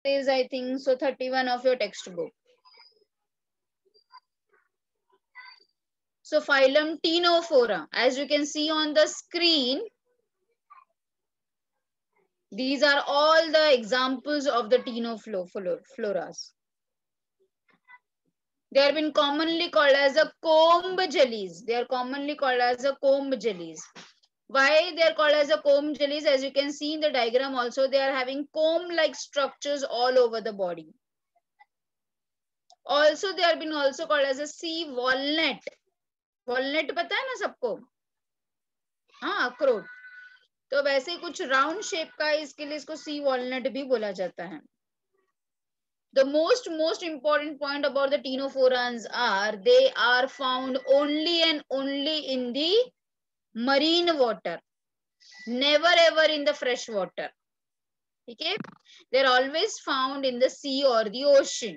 is I think so 31 of your textbook. So phylum Ctenophora, as you can see on the screen, these are all the examples of the Ctenophoras. They have been commonly called as a comb jellies. They are commonly called as a comb jellies. Why they are called as a comb jellies? As you can see in the diagram also, they are having comb-like structures all over the body. Also, they have been also called as a sea walnut. Walnut पता है ना सबको? हाँ, अखरोट. तो वैसे कुछ round shape का है, इसके लिए इसको सी वॉलनट भी बोला जाता है. The most important point about the ctenophorans are they are found only and only in the marine water, never ever in the fresh water. Okay, they're always found in the sea or the ocean.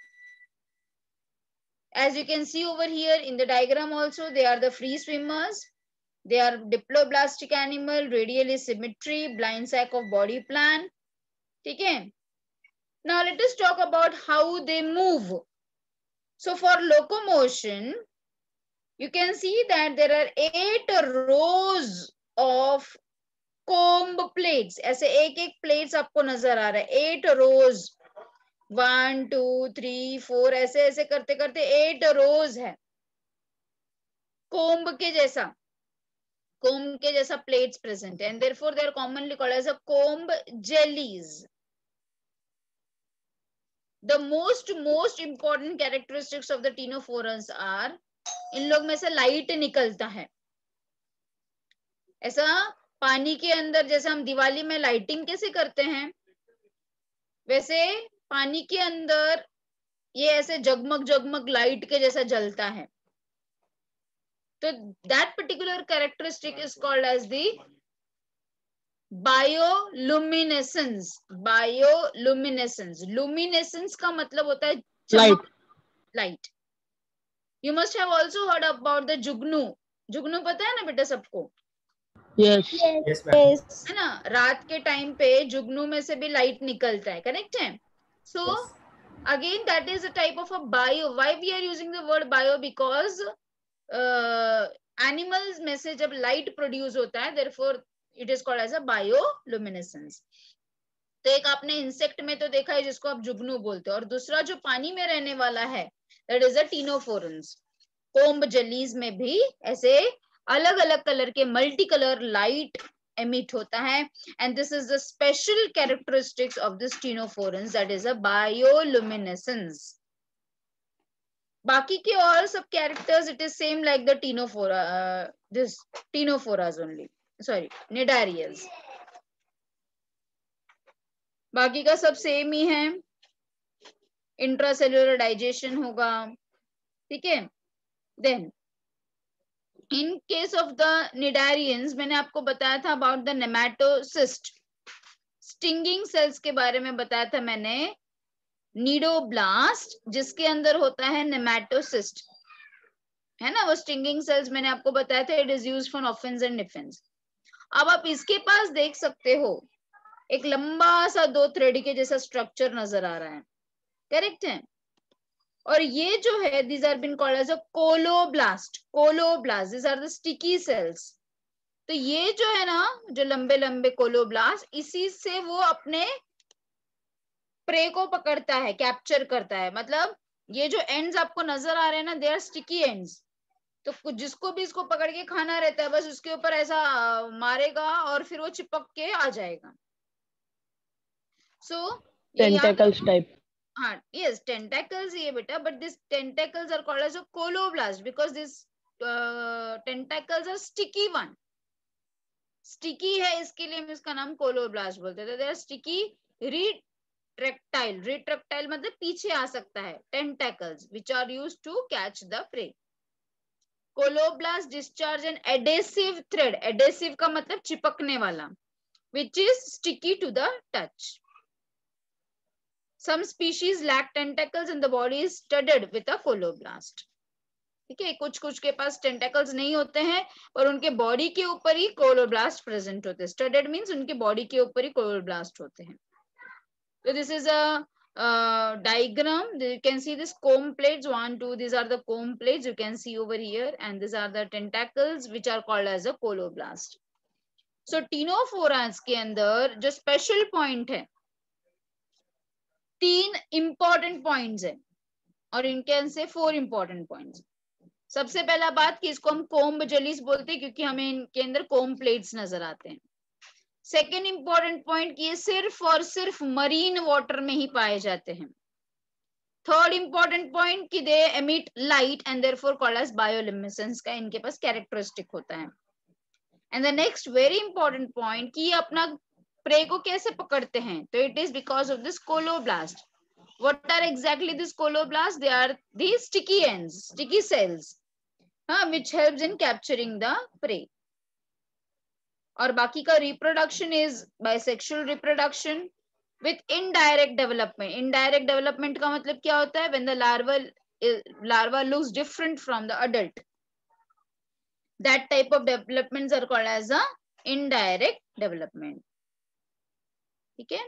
As you can see over here in the diagram also, they are the free swimmers. They are diploblastic animal, radially symmetry, blind sac of body plan. Okay. Now let us talk about how they move. So for locomotion, you can see that there are 8 rows of comb plates. ऐसे एक plates आपको नजर आ रहा है. 8 rows. 1, 2, 3, 4 ऐसे ऐसे करते करते 8 rows है. Comb के जैसा. Comb के जैसा plates present, and therefore they are commonly called as a comb jellies. The most important characteristics of the ctenophorans are, इन लोग में से लाइट निकलता है. ऐसा पानी के अंदर जैसे हम दिवाली में लाइटिंग कैसे करते हैं, वैसे पानी के अंदर ये ऐसे जगमग जगमग लाइट के जैसा जलता है. तो that particular characteristic is called as the bioluminescence. Bioluminescence. Luminescence का मतलब होता है Light. Light. You must have also heard about the जुगनू. जुगनू पता है ना बेटा सबको? Yes. Yes, ma'am. है ना, रात के टाइम पे जुगनू में से भी लाइट निकलता है. करेक्ट है? So Yes. again that is a type of a bio. Why we are using the word bio? Because animals में से जब लाइट प्रोड्यूस होता है, therefore it is called as a bioluminescence. तो एक आपने इंसेक्ट में तो देखा है जिसको आप जुगनू बोलते हो, और दूसरा जो पानी में रहने वाला है that is a ctenophorans. Comb jellies में भी ऐसे अलग अलग कलर के मल्टी कलर लाइट emit होता है, and this is the special characteristics of this ctenophorans, that is a bioluminescence. बाकी के और सब characters it is same like the this ctenophoras only, sorry, cnidarians. बाकी का सब सेम ही है. इंट्रासेल्युलर डाइजेशन होगा. ठीक है. Then in case of the cnidarians मैंने आपको बताया था about the nematocyst. Stinging cells के बारे में बताया था मैंने. नीडोब्लास्ट जिसके अंदर होता है नेमेटोसिस्ट, है ना, वो स्टिंगिंग सेल्स मैंने आपको बताया था. It is used for offence and defence. अब आप इसके पास देख सकते हो एक लंबा सा 2 थ्रेड के जैसा स्ट्रक्चर नजर आ रहा है. करेक्ट है? और ये जो है these are been called as a colloblast. Colloblast these are the sticky cells. तो ये जो है ना, जो लंबे लंबे कोलोब्लास्ट, इसी से वो अपने प्रे को पकड़ता है, कैप्चर करता है. मतलब ये जो एंड्स आपको नजर आ रहे हैं ना, दे आर स्टिकी एंड्स. तो जिसको भी इसको पकड़ के खाना रहता है, बस उसके ऊपर ऐसा मारेगा और फिर वो चिपक के आ जाएगा. So Tentacles type. हाँ, yes, tentacles ये बेटा, but these tentacles are called as a coloblast because these tentacles are sticky one. Sticky है, इसके लिए हम इसका नाम कोलोब्लास्ट बोलते हैं. They are sticky retractile. Retractile मतलब पीछे आ सकता है. Tentacles which are used to catch the prey. Coloblast discharge an adhesive thread. Adhesive का मतलब चिपकने वाला, which is sticky to the touch. Some species lack tentacles and the body is studded with a coloblast. ठीक है, कुछ कुछ के पास tentacles नहीं होते हैं और उनके बॉडी के ऊपर ही कोलोब्लास्ट प्रेजेंट होते हैं. स्टडेड मींस उनके बॉडी के ऊपर ही कोलोब्लास्ट होते हैं. So this is a diagram. You can see this comb plates, 1, 2, these are the comb plates you can see over here, and these are the tentacles which are called as a coloblast. So टीनोफोरास के अंदर जो special point है, 3 important points है और इनके अंदर से 4 important points. सबसे पहला बात कि इसको हम कोम्ब जेलीस बोलते हैं क्योंकि हमें इनके अंदर कोम्ब प्लेट्स नजर आते हैं। सेकेंड इंपॉर्टेंट पॉइंट कि ये सिर्फ और सिर्फ मरीन वाटर में ही पाए जाते हैं। थर्ड इंपॉर्टेंट पॉइंट कि they emit light and therefore called as bioluminescence का इनके पास कैरेक्टरिस्टिक होता है। And the next very important point कि ये अपना प्रे को कैसे पकड़ते हैं, तो it is because of this colloblast. What are exactly these coloblasts? They are these sticky ends, sticky cells, which helps in capturing the prey. और बाकी का reproduction is bisexual reproduction with indirect development. Indirect development का मतलब क्या होता है? When the larva looks different from the adult, that type of developments are called as a indirect development. ठीक है?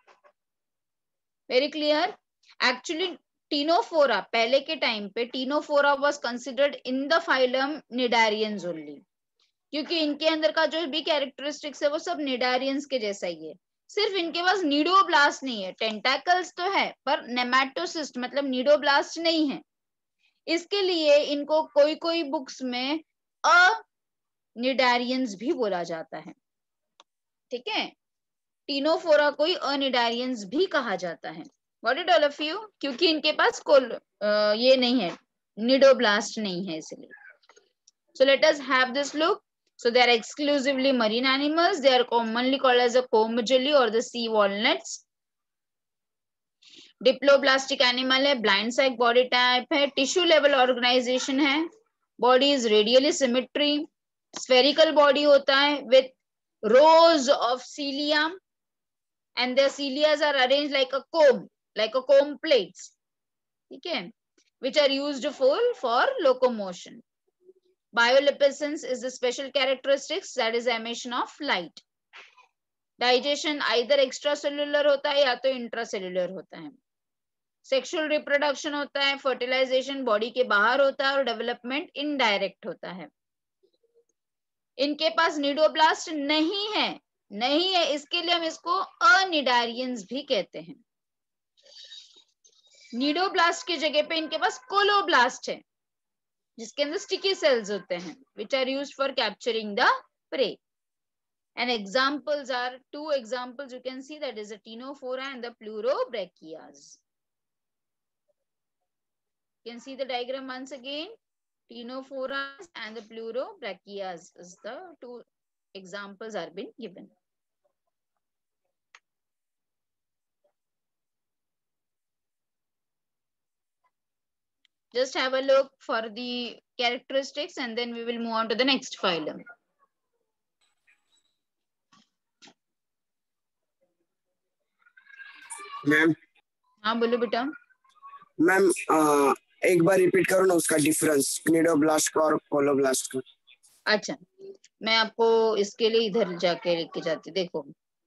Very clear. एक्चुअली टीनोफोरा पहले के time पे ctenophora was considered in the phylum cnidarians only, क्योंकि इनके अंदर का जो भी कैरेक्टरिस्टिक्स है वो सब निडारियंस के जैसा ही है। सिर्फ इनके पास नीडोब्लास्ट नहीं है, टेंटाकल्स तो है पर नेमेटोसिस्ट मतलब नीडोब्लास्ट नहीं है। इसके लिए इनको कोई कोई बुक्स में अनिडारियंस भी बोला जाता है। ठीक है, टीनोफोरा को अनिडारियंस भी कहा जाता है। What it all of you, क्योंकि इनके पास ये नहीं है, निडोब्लास्ट नहीं है इसलिए। So let us have this look. So they are exclusively marine animals, they are commonly called as a comb jelly और the sea walnuts. Diploblastic animal है, ब्लाइंड साइक बॉडी टाइप है, टिश्यू लेवल ऑर्गेनाइजेशन है, body is radially symmetry, spherical body होता है with rows of cilia and their cilia are arranged like a comb plates, ठीक है, which are used for locomotion. Bioluminescence is the special characteristics, that is emission of light. Digestion either extracellular होता है या तो intracellular होता है। Sexual reproduction होता है, fertilization body के बाहर होता है और development indirect होता है। इनके पास नीडोब्लास्ट नहीं है, इसके लिए हम इसको अनिडारियंस भी कहते हैं। नीडोब्लास्ट की जगह पे इनके पास कोलोब्लास्ट है, जिसके अंदर स्टिकी सेल्स होते हैं, which are used for capturing the prey. And examples are 2 examples you can see, that is the Ctenophora and the Pleurobrachias. You can see the diagram once again. Ctenophoras and the Pleurobrachias is the 2 examples are been given. Just have a look for the characteristics and then we will move on to the next phylum. Ma'am हाँ बोलो बेटा। Ma'am एक बार repeat करो ना उसका difference cnidoblast का और colloblast का। अच्छा, मैं आपको इसके लिए इधर जाके लेके जाती। देखो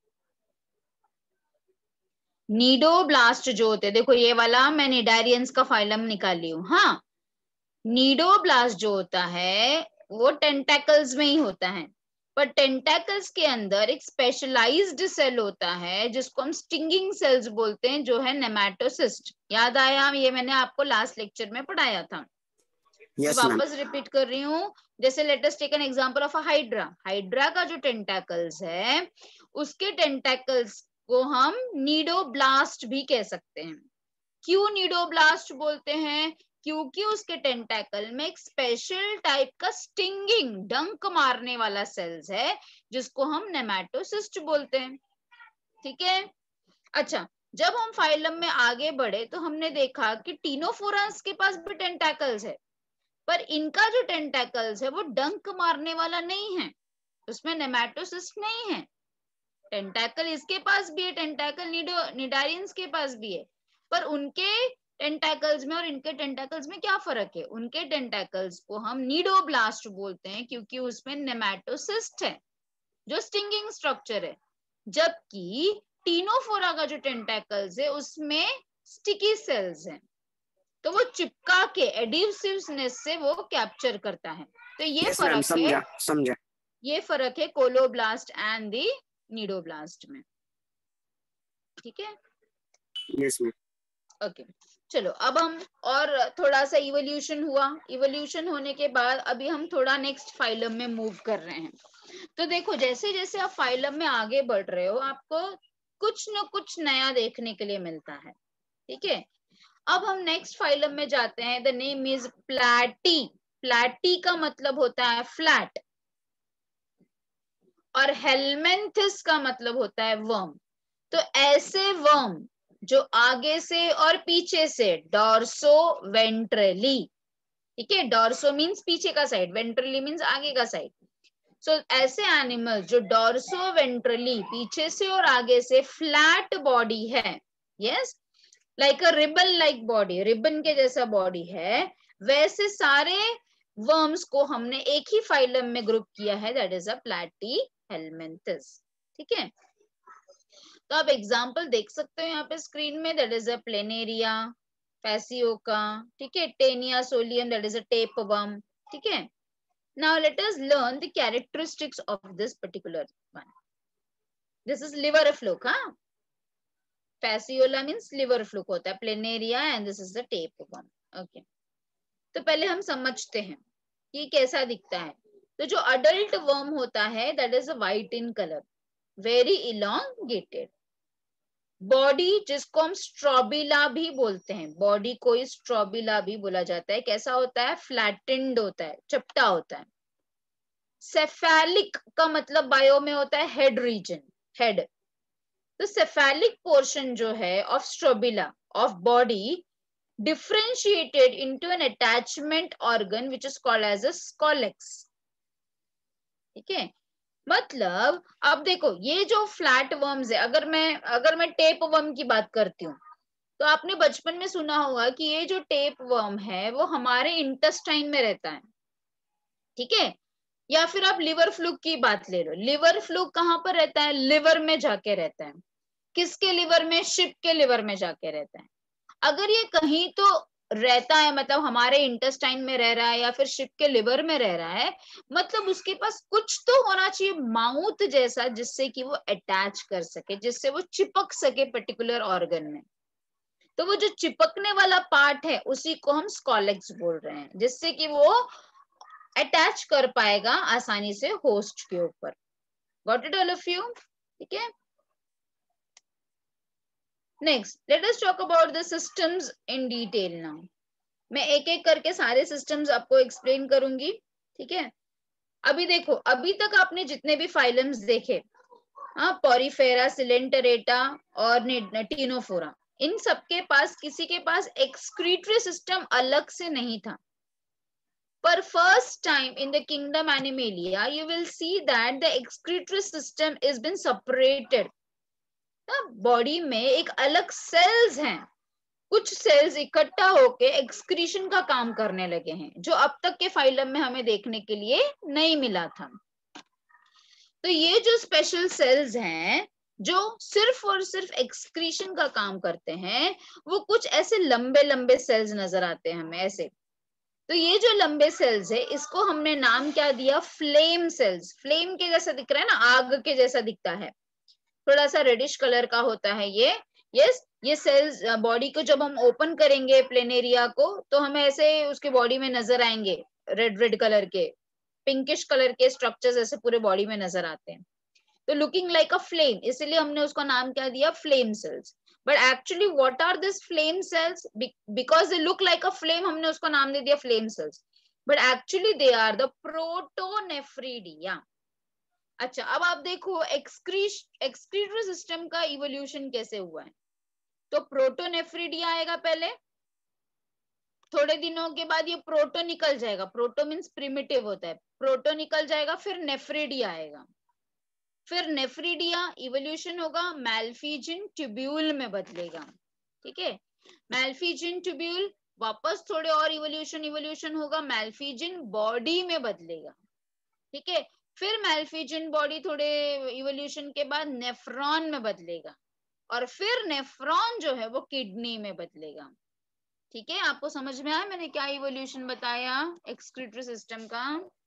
नीडोब्लास्ट जो होते हैं, देखो ये वाला मैं निडारियंस का फाइलम निकाली हूँ। हाँ, नीडोब्लास्ट जो होता है वो टेंटेकल्स में ही होता है, पर टेंटेकल्स के अंदर एक स्पेशलाइज्ड सेल होता है जिसको हम स्टिंगिंग सेल्स बोलते हैं, जो है नेमेटोसिस्ट। याद आया? ये मैंने आपको लास्ट लेक्चर में पढ़ाया था। yes, वापस रिपीट कर रही हूँ। जैसे let us take an example of a hydra. Hydra का जो टेंटेकल्स है उसके टेंटेकल्स को हम नीडोब्लास्ट भी कह सकते हैं। क्यों नीडोब्लास्ट बोलते हैं? क्योंकि उसके टेंटेकल में एक स्पेशल टाइप का स्टिंगिंग डंक मारने वाला सेल्स है जिसको हम नेमेटोसिस्ट बोलते हैं। ठीक है, अच्छा, जब हम फाइलम में आगे बढ़े तो हमने देखा कि टीनोफोरास के पास भी टेंटेकल्स है, पर इनका जो टेंटेकल्स है वो डंक मारने वाला नहीं है, उसमें नेमेटोसिस्ट नहीं है। टेंटेकल इसके पास भी है, टेंटेकल निडारियंस के पास भी है, पर उनके टेंटेकल्स में और इनके टेंटेकल्स में क्या फर्क है? उनके टेंटेकल्स को हम नीडोब्लास्ट बोलते हैं क्योंकि उसमें नेमेटोसिस्ट है जो स्टिंगिंग स्ट्रक्चर है, जबकि टीनोफोरा का जो टेंटेकल्स है उसमें स्टिकी सेल्स हैं, तो वो चिपका के एडिवसिवनेस से वो कैप्चर करता है। तो ये यस मैम, फर्क है, समझा। ये फर्क है कोलोब्लास्ट एंड दी नीडोब्लास्ट में। ठीक है, यस मैम। ओके चलो अब हम और थोड़ा सा इवोल्यूशन हुआ, इवोल्यूशन होने के बाद अभी हम थोड़ा नेक्स्ट फाइलम में मूव कर रहे हैं। तो देखो जैसे जैसे आप फाइलम में आगे बढ़ रहे हो आपको कुछ न कुछ नया देखने के लिए मिलता है। ठीक है, अब हम नेक्स्ट फाइलम में जाते हैं। The name is platy. Platy का मतलब होता है फ्लैट, और हेलमेंथिस का मतलब होता है वर्म। तो ऐसे वर्म जो आगे से और पीछे से, डॉर्सो वेंट्रली, ठीक है, डॉर्सो मींस पीछे का साइड, वेंट्रली मींस आगे का साइड। सो ऐसे एनिमल जो डॉर्सो वेंट्रली पीछे से और आगे से फ्लैट बॉडी है, yes, like a ribbon like body, ribbon के जैसा बॉडी है, वैसे सारे वर्म्स को हमने एक ही फाइलम में ग्रुप किया है, दैट इज अ प्लैटीहेलमिन्थस। ठीक है, तो आप एग्जांपल देख सकते हो यहाँ पे स्क्रीन में, that is a planaria, fasciola, ठीक है, Taenia solium, that is a tapeworm. ठीक है, now let us learn the characteristics of this particular one. This is liver fluke, हाँ, पैसियोला मींस लिवर फ्लूक होता है, planaria and this is the tapeworm. Okay, तो पहले हम समझते हैं कि कैसा दिखता है। तो जो अडल्ट वर्म होता है that is white in colour, very elongated body, जिसको हम स्ट्रोबिला भी बोलते हैं, बॉडी को स्ट्रोबिला भी बोला जाता है। कैसा होता है? फ्लैटेंड होता है, चपटा होता है। सेफेलिक का मतलब बायो में होता है हेड रीजन, हेड। तो सेफेलिक पोर्शन जो है of strobila of body differentiated into an attachment organ which is called as a scolex। ठीक है, मतलब अब देखो ये जो फ्लैट वर्म्स है, अगर मैं टेप वर्म की बात करती हूँ, तो आपने बचपन में सुना होगा कि ये जो टेप वर्म है वो हमारे इंटेस्टाइन में रहता है। ठीक है, या फिर आप लिवर फ्लूक की बात ले लो, लिवर फ्लूक कहाँ पर रहता है? लिवर में जाके रहता है। किसके लिवर में? शिप के लिवर में जाके रहता है। अगर ये कहीं तो रहता है, मतलब हमारे इंटेस्टाइन में रह रहा है या फिर शिप के लिवर में रह रहा है, मतलब उसके पास कुछ तो होना चाहिए माउथ जैसा, जिससे कि वो अटैच कर सके, जिससे वो चिपक सके पर्टिकुलर ऑर्गन में। तो वो जो चिपकने वाला पार्ट है उसी को हम स्कॉलेक्स बोल रहे हैं, जिससे कि वो अटैच कर पाएगा आसानी से होस्ट के ऊपर। Got it all of you? ठीक है, next let us talk about the systems in detail now. मैं एक एक करके सारे सिस्टम्स आपको एक्सप्लेन करूंगी। ठीक है, अभी देखो, अभी तक आपने जितने भी फाइलम्स देखे, हाँ, पॉरीफेरा, सिलेंटरेटा और टीनोफोरा, इन सबके पास किसी के पास एक्सक्रीटरी सिस्टम अलग से नहीं था। पर first time in the kingdom Animalia you will see that the excretory system is been separated. Body में एक अलग सेल्स हैं, कुछ सेल्स इकट्ठा होके एक्सक्रीशन का काम करने लगे हैं, जो अब तक के फाइलम में हमें देखने के लिए नहीं मिला था। तो ये जो स्पेशल सेल्स हैं जो सिर्फ और सिर्फ एक्सक्रीशन का काम करते हैं, वो कुछ ऐसे लंबे लंबे सेल्स नजर आते हैं हमें ऐसे। तो ये जो लंबे सेल्स है इसको हमने नाम क्या दिया? Flame sales. फ्लेम के जैसा दिख रहा है ना, आग के जैसा दिखता है, थोड़ा सा रेडिश कलर का होता है ये। यस, ये सेल्स बॉडी को जब हम ओपन करेंगे प्लेनेरिया को, तो हमें ऐसे उसके बॉडी में नजर आएंगे रेड रेड कलर के, पिंकिश कलर के स्ट्रक्चर्स ऐसे पूरे बॉडी में नजर आते हैं। तो लुकिंग लाइक अ फ्लेम, इसलिए हमने उसका नाम क्या दिया? Flame cells. But actually what are this flame cells? Because they look like a flame, हमने उसका नाम दे दिया flame cells, but actually they are the protonephridia. अच्छा, अब आप देखो एक्सक्रीटरी सिस्टम का इवोल्यूशन कैसे हुआ है। तो प्रोटोनेफ्रिडिया आएगा पहले, थोड़े दिनों के बाद ये प्रोटो निकल जाएगा, प्रोटो मींस प्रिमिटिव होता है, प्रोटो निकल जाएगा, फिर नेफ्रिडिया आएगा, फिर नेफ्रिडिया इवोल्यूशन होगा, मैल्फिजिन ट्यूब्यूल में बदलेगा। ठीक है, मैल्फिजिन ट्यूब्यूल, वापस थोड़े और इवोल्यूशन होगा, मैल्फिजिन बॉडी में बदलेगा। ठीक है, फिर मैल्फिजिन बॉडी थोड़े इवोल्यूशन के बाद नेफ्रॉन में बदलेगा। और फिर नेफ्रॉन जो है वो किडनी में बदलेगा। ठीक है, आपको समझ में आया मैंने क्या इवोल्यूशन बताया एक्सक्रीटरी सिस्टम का?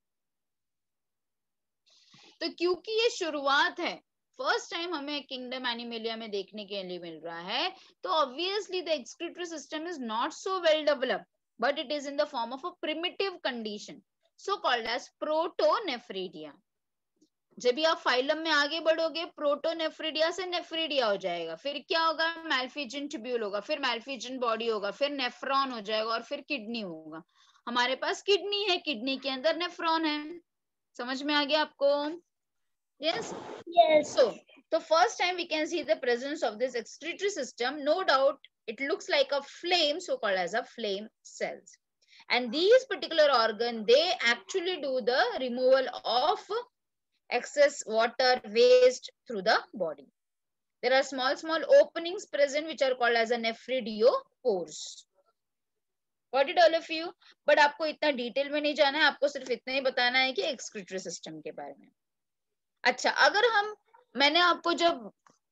तो क्योंकि ये शुरुआत है, फर्स्ट टाइम हमें किंगडम एनिमेलिया में देखने के लिए मिल रहा है, तो obviously the excretory system is not so well developed, but it is in the form of a primitive condition, so called as protonephridia. जब भी आप फाइलम में आगे बढ़ोगे, प्रोटोनेफ्रिडिया से नेफ्रिडिया हो जाएगा, फिर क्या होगा, मैल्फिजन ट्यूब्यूल होगा, फिर मैल्फिजन बॉडी होगा, फिर नेफ्रॉन हो जाएगा, और फिर किडनी होगा। हमारे पास किडनी है, किडनी के अंदर नेफ्रॉन है। समझ में आ गया आपको? Yes. Yes. So first time we can see the presence of this excretory system. No doubt, it looks like a flame, so called as a flame cells. And these particular organ, they actually do the removal of excess water waste through the body. There are small openings present which are called as a nephridiopores. Got it all of you? But आपको इतना detail में नहीं जाना है, आपको सिर्फ इतना ही बताना है कि एक्सक्रीटरी सिस्टम के बारे में। अच्छा, अगर मैंने आपको जब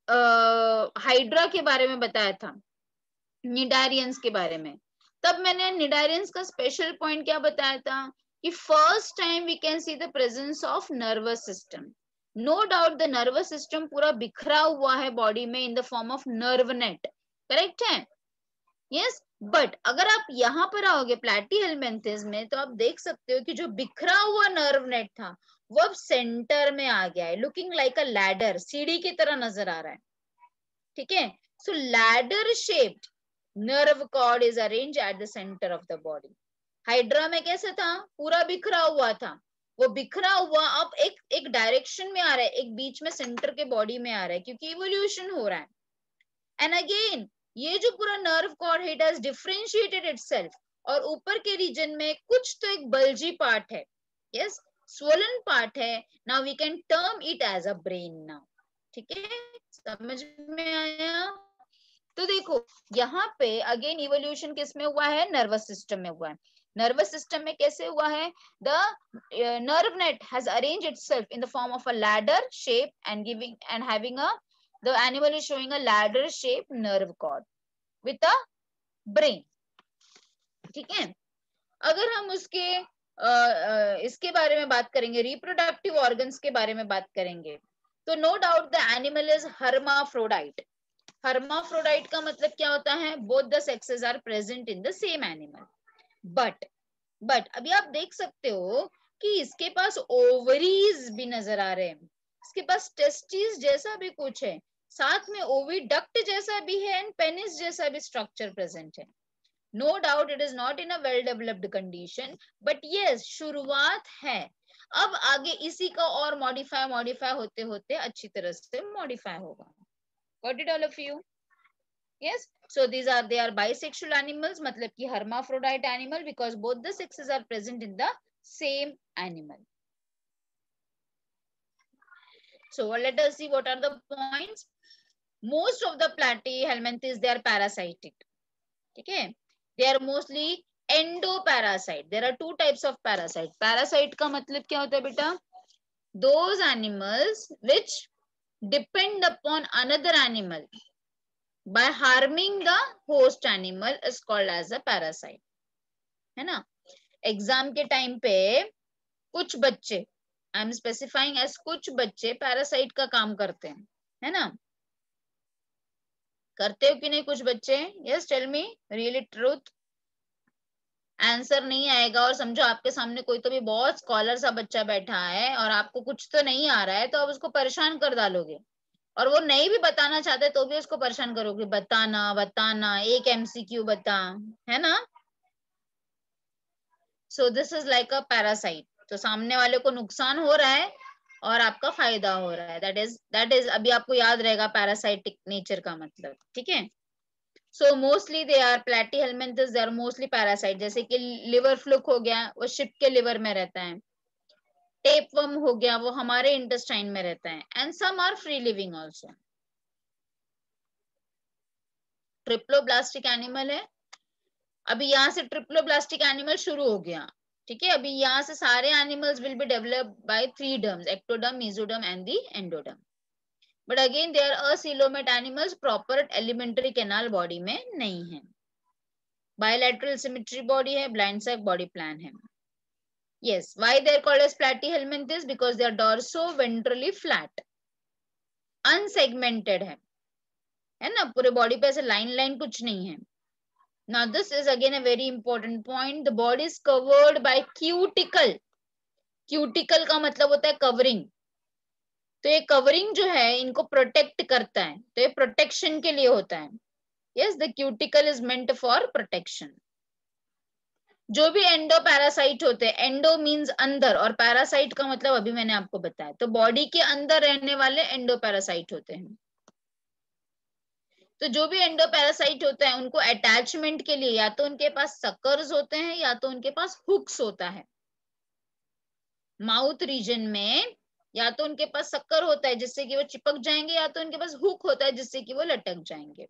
हाइड्रा के बारे में बताया था, निडारियंस के बारे में, तब मैंने निडारियंस का स्पेशल पॉइंट क्या बताया था कि first time we can see the presence of nervous system. No doubt the nervous system पूरा बिखरा हुआ है बॉडी में in the form of nerve net, correct है? यस, बट अगर आप यहाँ पर आओगे प्लैटीहेलमिन्थेस में, तो आप देख सकते हो कि जो बिखरा हुआ नर्व नेट था वो अब सेंटर में आ गया है, लुकिंग लाइक अ लैडर, सीढ़ी की तरह नजर आ रहा है। ठीक है, so ladder shaped nerve cord is arrange at the centre of the body. Hydra में कैसे था, पूरा बिखरा हुआ था, वो बिखरा हुआ अब एक डायरेक्शन में आ रहा है, एक बीच में सेंटर के बॉडी में आ रहा है, क्योंकि इवोल्यूशन हो रहा है। एंड अगेन ये जो पूरा नर्व कॉर्ड है, इट हैज डिफरेंशिएटेड इटसेल्फ, और ऊपर के रीजन में कुछ तो एक बल्जी पार्ट है, यस, swollen part है। now we can term it as a brain now। ठीक है, समझ में आया? तो देखो यहाँ पे अगेन इवोल्यूशन किस में हुआ है, नर्वस सिस्टम में हुआ है। नर्वस सिस्टम में कैसे हुआ है, the nerve net has arranged itself in the form of a ladder shape and giving and having a, the animal is showing a ladder shaped nerve cord with a brain। ठीक है, अगर हम उसके इसके बारे में बात करेंगे, रिप्रोडक्टिव ऑर्गन्स के बारे में बात करेंगे, तो no doubt the animal is hermaphrodite. Hermaphrodite का मतलब क्या होता है, both the sexes are present in the same animal. But अभी आप देख सकते हो कि इसके पास ओवरीज भी नजर आ रहे हैं, इसके पास टेस्टिस जैसा भी कुछ है, साथ में ओविडक्ट जैसा भी है, एंड पेनिस जैसा भी स्ट्रक्चर प्रेजेंट है। No doubt it is not in a well developed condition, but yes, शुरुआत है। अब आगे इसी का और मॉडिफाई होते होते अच्छी तरह से मॉडिफाई होगा। Got it all of you? Yes, so they are bisexual animals, मतलब कि hermaphrodite animal, because both the sexes are present in the same animal. So let us see what are the points. Most of the platyhelminthes, they are parasitic. ठीक है, they are mostly endoparasite. There are two types of parasite. Parasite का मतलब क्या होता है बेटा, those animals which depend upon another animal by harming the host animal is called as a parasite, है ना? एग्जाम के टाइम पे कुछ बच्चे, आई एम स्पेसिफाइंग एज कुछ बच्चे पैरासाइट का काम करते हैं, है ना? करते हो कि नहीं कुछ बच्चे? Yes, tell me really truth. Answer नहीं आएगा और समझो आपके सामने कोई तो भी बहुत स्कॉलर सा बच्चा बैठा है और आपको कुछ तो नहीं आ रहा है, तो आप उसको परेशान कर डालोगे, और वो नहीं भी बताना चाहते तो भी उसको परेशान करोगे, बताना एक एमसीक्यू बता, है ना? So this is like a parasite. तो सामने वाले को नुकसान हो रहा है और आपका फायदा हो रहा है, दैट इज अभी आपको याद रहेगा पैरासाइटिक नेचर का मतलब। ठीक है, so mostly they are Platyhelminthes, they are mostly parasite. जैसे कि लिवर फ्लूक हो गया, वो शिप के लिवर में रहता है। टेपवर्म हो गया, वो हमारे इंटेस्टाइन में रहता है। And some are free living also. Triploblastic animal है। अभी यहाँ से ट्रिप्लोब्लास्टिक एनिमल शुरू हो गया, ठीक है? अभी यहाँ से सारे animals will be developed by 3 derms, ectoderm, mesoderm and the endoderm. But again they are acoelomate animals, proper alimentary canal body में नहीं है। बायलैटरल सिमेट्री बॉडी है, ब्लाइंड सैक बॉडी प्लान है। Yes, why they are called as platyhelminthes? Because they are dorso-ventrally flat, unsegmented है ना, पूरे body पे ऐसे लाइन लाइन कुछ नहीं है। Now this is again a very important point. The body is covered by cuticle. Cuticle का मतलब होता है कवरिंग। तो ये कवरिंग जो है इनको प्रोटेक्ट करता है, तो ये प्रोटेक्शन के लिए होता है। Yes, the cuticle is meant for protection. जो भी एंडो पैरासाइट होते हैं, एंडो मींस अंदर और पैरासाइट का मतलब अभी मैंने आपको बताया, तो बॉडी के अंदर रहने वाले एंडो पैरासाइट होते हैं। तो जो भी एंडो पैरासाइट होते हैं उनको अटैचमेंट के लिए या तो उनके पास सकर्स होते हैं या तो उनके पास हुक्स होता है। माउथ रीजन में या तो उनके पास सक्कर होता है जिससे कि वो चिपक जाएंगे, या तो उनके पास हुक होता है जिससे कि वो लटक जाएंगे।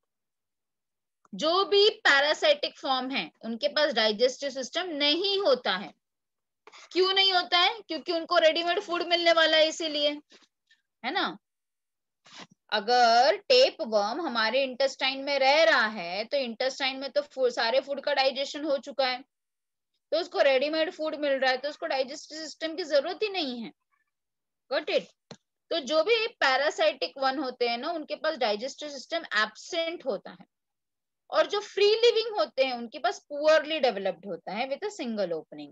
जो भी पैरासाइटिक फॉर्म है उनके पास डाइजेस्टिव सिस्टम नहीं होता है। क्यों नहीं होता है? क्योंकि उनको रेडीमेड फूड मिलने वाला है, इसीलिए, है ना। अगर टेप वर्म हमारे इंटेस्टाइन में रह रहा है तो इंटेस्टाइन में तो सारे फूड का डाइजेशन हो चुका है, तो उसको रेडीमेड फूड मिल रहा है, तो उसको डाइजेस्टिव सिस्टम की जरूरत ही नहीं है। Got it? तो जो भी पैरासाइटिक वन होते हैं ना उनके पास डाइजेस्टिव सिस्टम एब्सेंट होता है, और जो फ्री लिविंग होते हैं उनके पास पुअरली डेवलप्ड होता है with a single opening.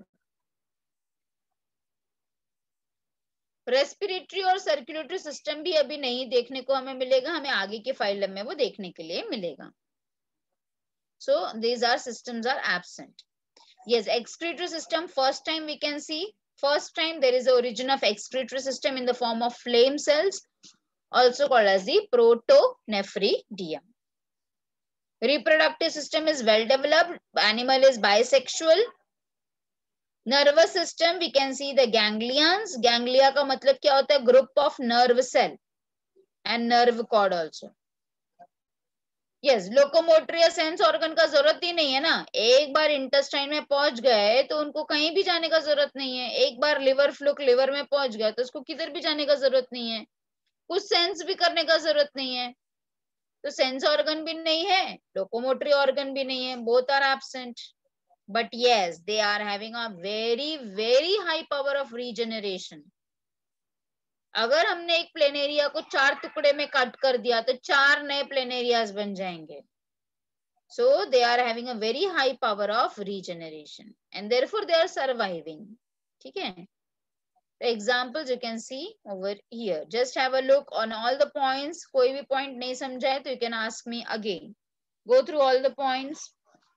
Respiratory और सर्कुलेटरी सिस्टम भी अभी नहीं देखने को हमें मिलेगा, हमें आगे के फाइलम में वो देखने के लिए मिलेगा। So these are systems are absent. Yes, excretory system first time we can see, first time there is a origin of excretory system in the form of flame cells, also called as the protonephridium. Reproductive system is well developed, animal is bisexual. Nervous system we can see the ganglions. Ganglia का मतलब क्या होता है? Group of nerve cell and nerve cord also. Yes, locomotory या sense organ का जरूरत ही नहीं है ना। एक बार इंटेस्टाइन में पहुंच गए तो उनको कहीं भी जाने का जरूरत नहीं है। एक बार लिवर फ्लूक लिवर में पहुंच गया तो उसको किधर भी जाने का जरूरत नहीं है, कुछ सेंस भी करने का जरूरत नहीं है। तो सेंस ऑर्गन भी नहीं है, लोकोमोटरी ऑर्गन भी नहीं है, both are absent. But yes, they are having a very very high power of regeneration. अगर हमने एक प्लेनेरिया को 4 टुकड़े में कट कर दिया तो 4 नए प्लेनेरियाज बन जाएंगे। So they are having a very high power of regeneration and therefore they are surviving. ठीक है? The examples you can see over here. Just have a look on all the points. कोई भी point नहीं समझा है तो you can ask me again. Go through all the points.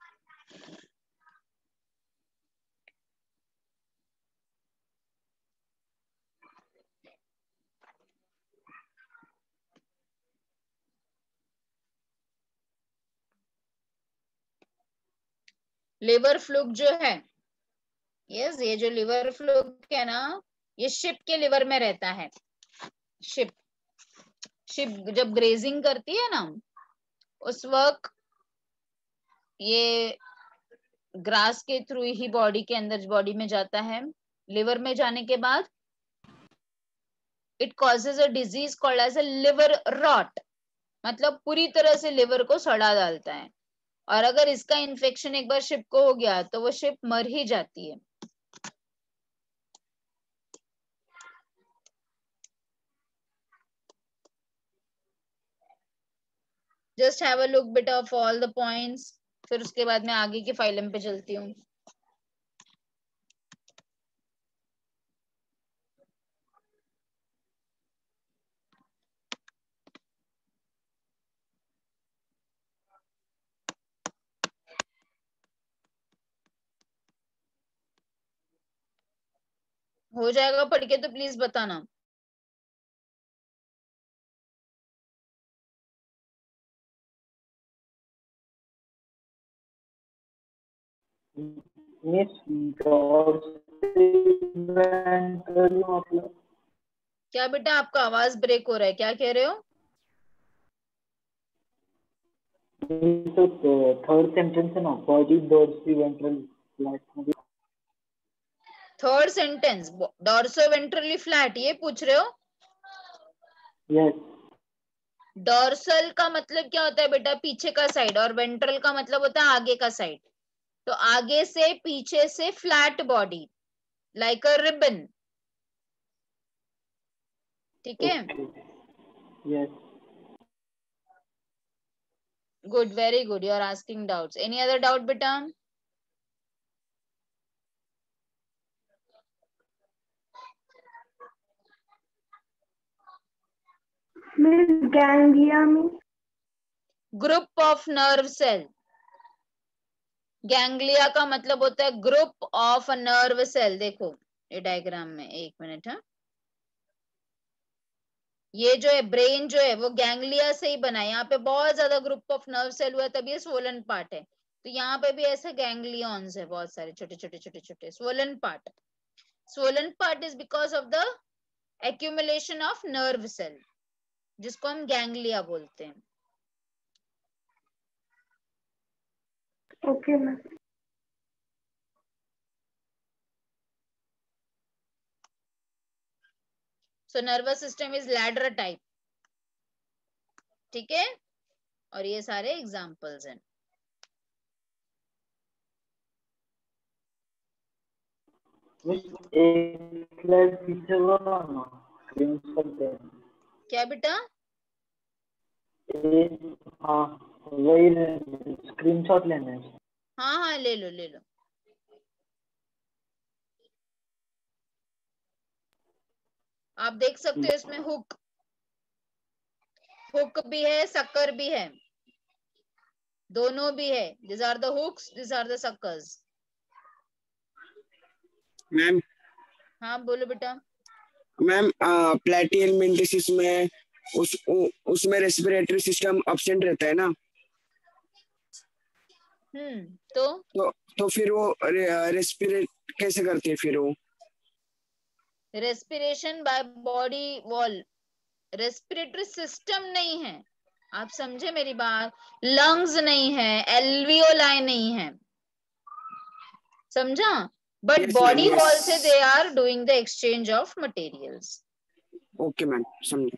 Liver fluke जो है, यस, ये जो लिवर फ्लूक है ना, ये शिप के लिवर में रहता है। शिप जब ग्रेजिंग करती है ना उस वक्त ये ग्रास के थ्रू ही बॉडी के अंदर बॉडी में जाता है। लिवर में जाने के बाद it causes a disease called as a liver rot, मतलब पूरी तरह से लिवर को सड़ा डालता है। और अगर इसका इन्फेक्शन एक बार शिप को हो गया तो वो शिप मर ही जाती है। Just have a look bit of all the points, फिर उसके बाद मैं आगे की फाइलम पे चलती हूँ। हो जाएगा पढ़ के तो प्लीज बताना। मतलब क्या बेटा आपका आवाज ब्रेक हो रहा है, क्या कह रहे हो? तो थर्ड सेंटेंस है ना, body dorsiventral flat. Third sentence dorsoventrally flat, ये पूछ रहे हो? Yes. डॉर्सल का मतलब क्या होता है बेटा? पीछे का साइड, और वेंट्रल का मतलब होता है आगे का साइड। तो आगे से पीछे से flat body, like a ribbon. ठीक है, Okay. Yes. Good, very good, you are asking doubts. Any other doubt बेटा? मिस गैंग्लिया में group of nerve cell. Ganglia का मतलब होता है group of a nerve cell. देखो ये डायग्राम में, एक मिनट। हाँ, ये जो है ब्रेन जो है वो गैंग्लिया से ही बना है। यहाँ पे बहुत ज्यादा ग्रुप ऑफ नर्व सेल हुआ है, तभी ये स्वोलन पार्ट है। तो यहाँ पे भी ऐसे गैंग्लियंस है, बहुत सारे छोटे छोटे छोटे छोटे swollen part. Swollen part is because of the accumulation of nerve cell, जिसको हम गैंग्लिया बोलते हैं। Okay ma'am. So nervous system is ladder type. ठीक है, और ये सारे एग्जांपल्स हैं। एक स्लाइड पीछे वाला ना स्क्रीनशॉट दे। क्या बेटा? हाँ वही स्क्रीनशॉट लेना है। हाँ हाँ, ले लो ले लो। आप देख सकते हो इसमें हुक, हुक भी है, सक्कर भी है, दोनों भी है। This are the hooks, this are the suckers. Ma'am हाँ बोलो बेटा। मैम प्लेटियल मेंटिसिस में उसमें रेस्पिरेटरी सिस्टम एब्सेंट रहता है ना, तो फिर वो रेस्पिरेट कैसे करती है फिर वो? Respiration by body wall. Respiratory system नहीं है, आप समझे मेरी बात? लंग्स नहीं है, एल्वियोलाई नहीं है, समझा? But yes ma'am, body wall से yes. They are doing the exchange of materials. Okay ma'am, समझे।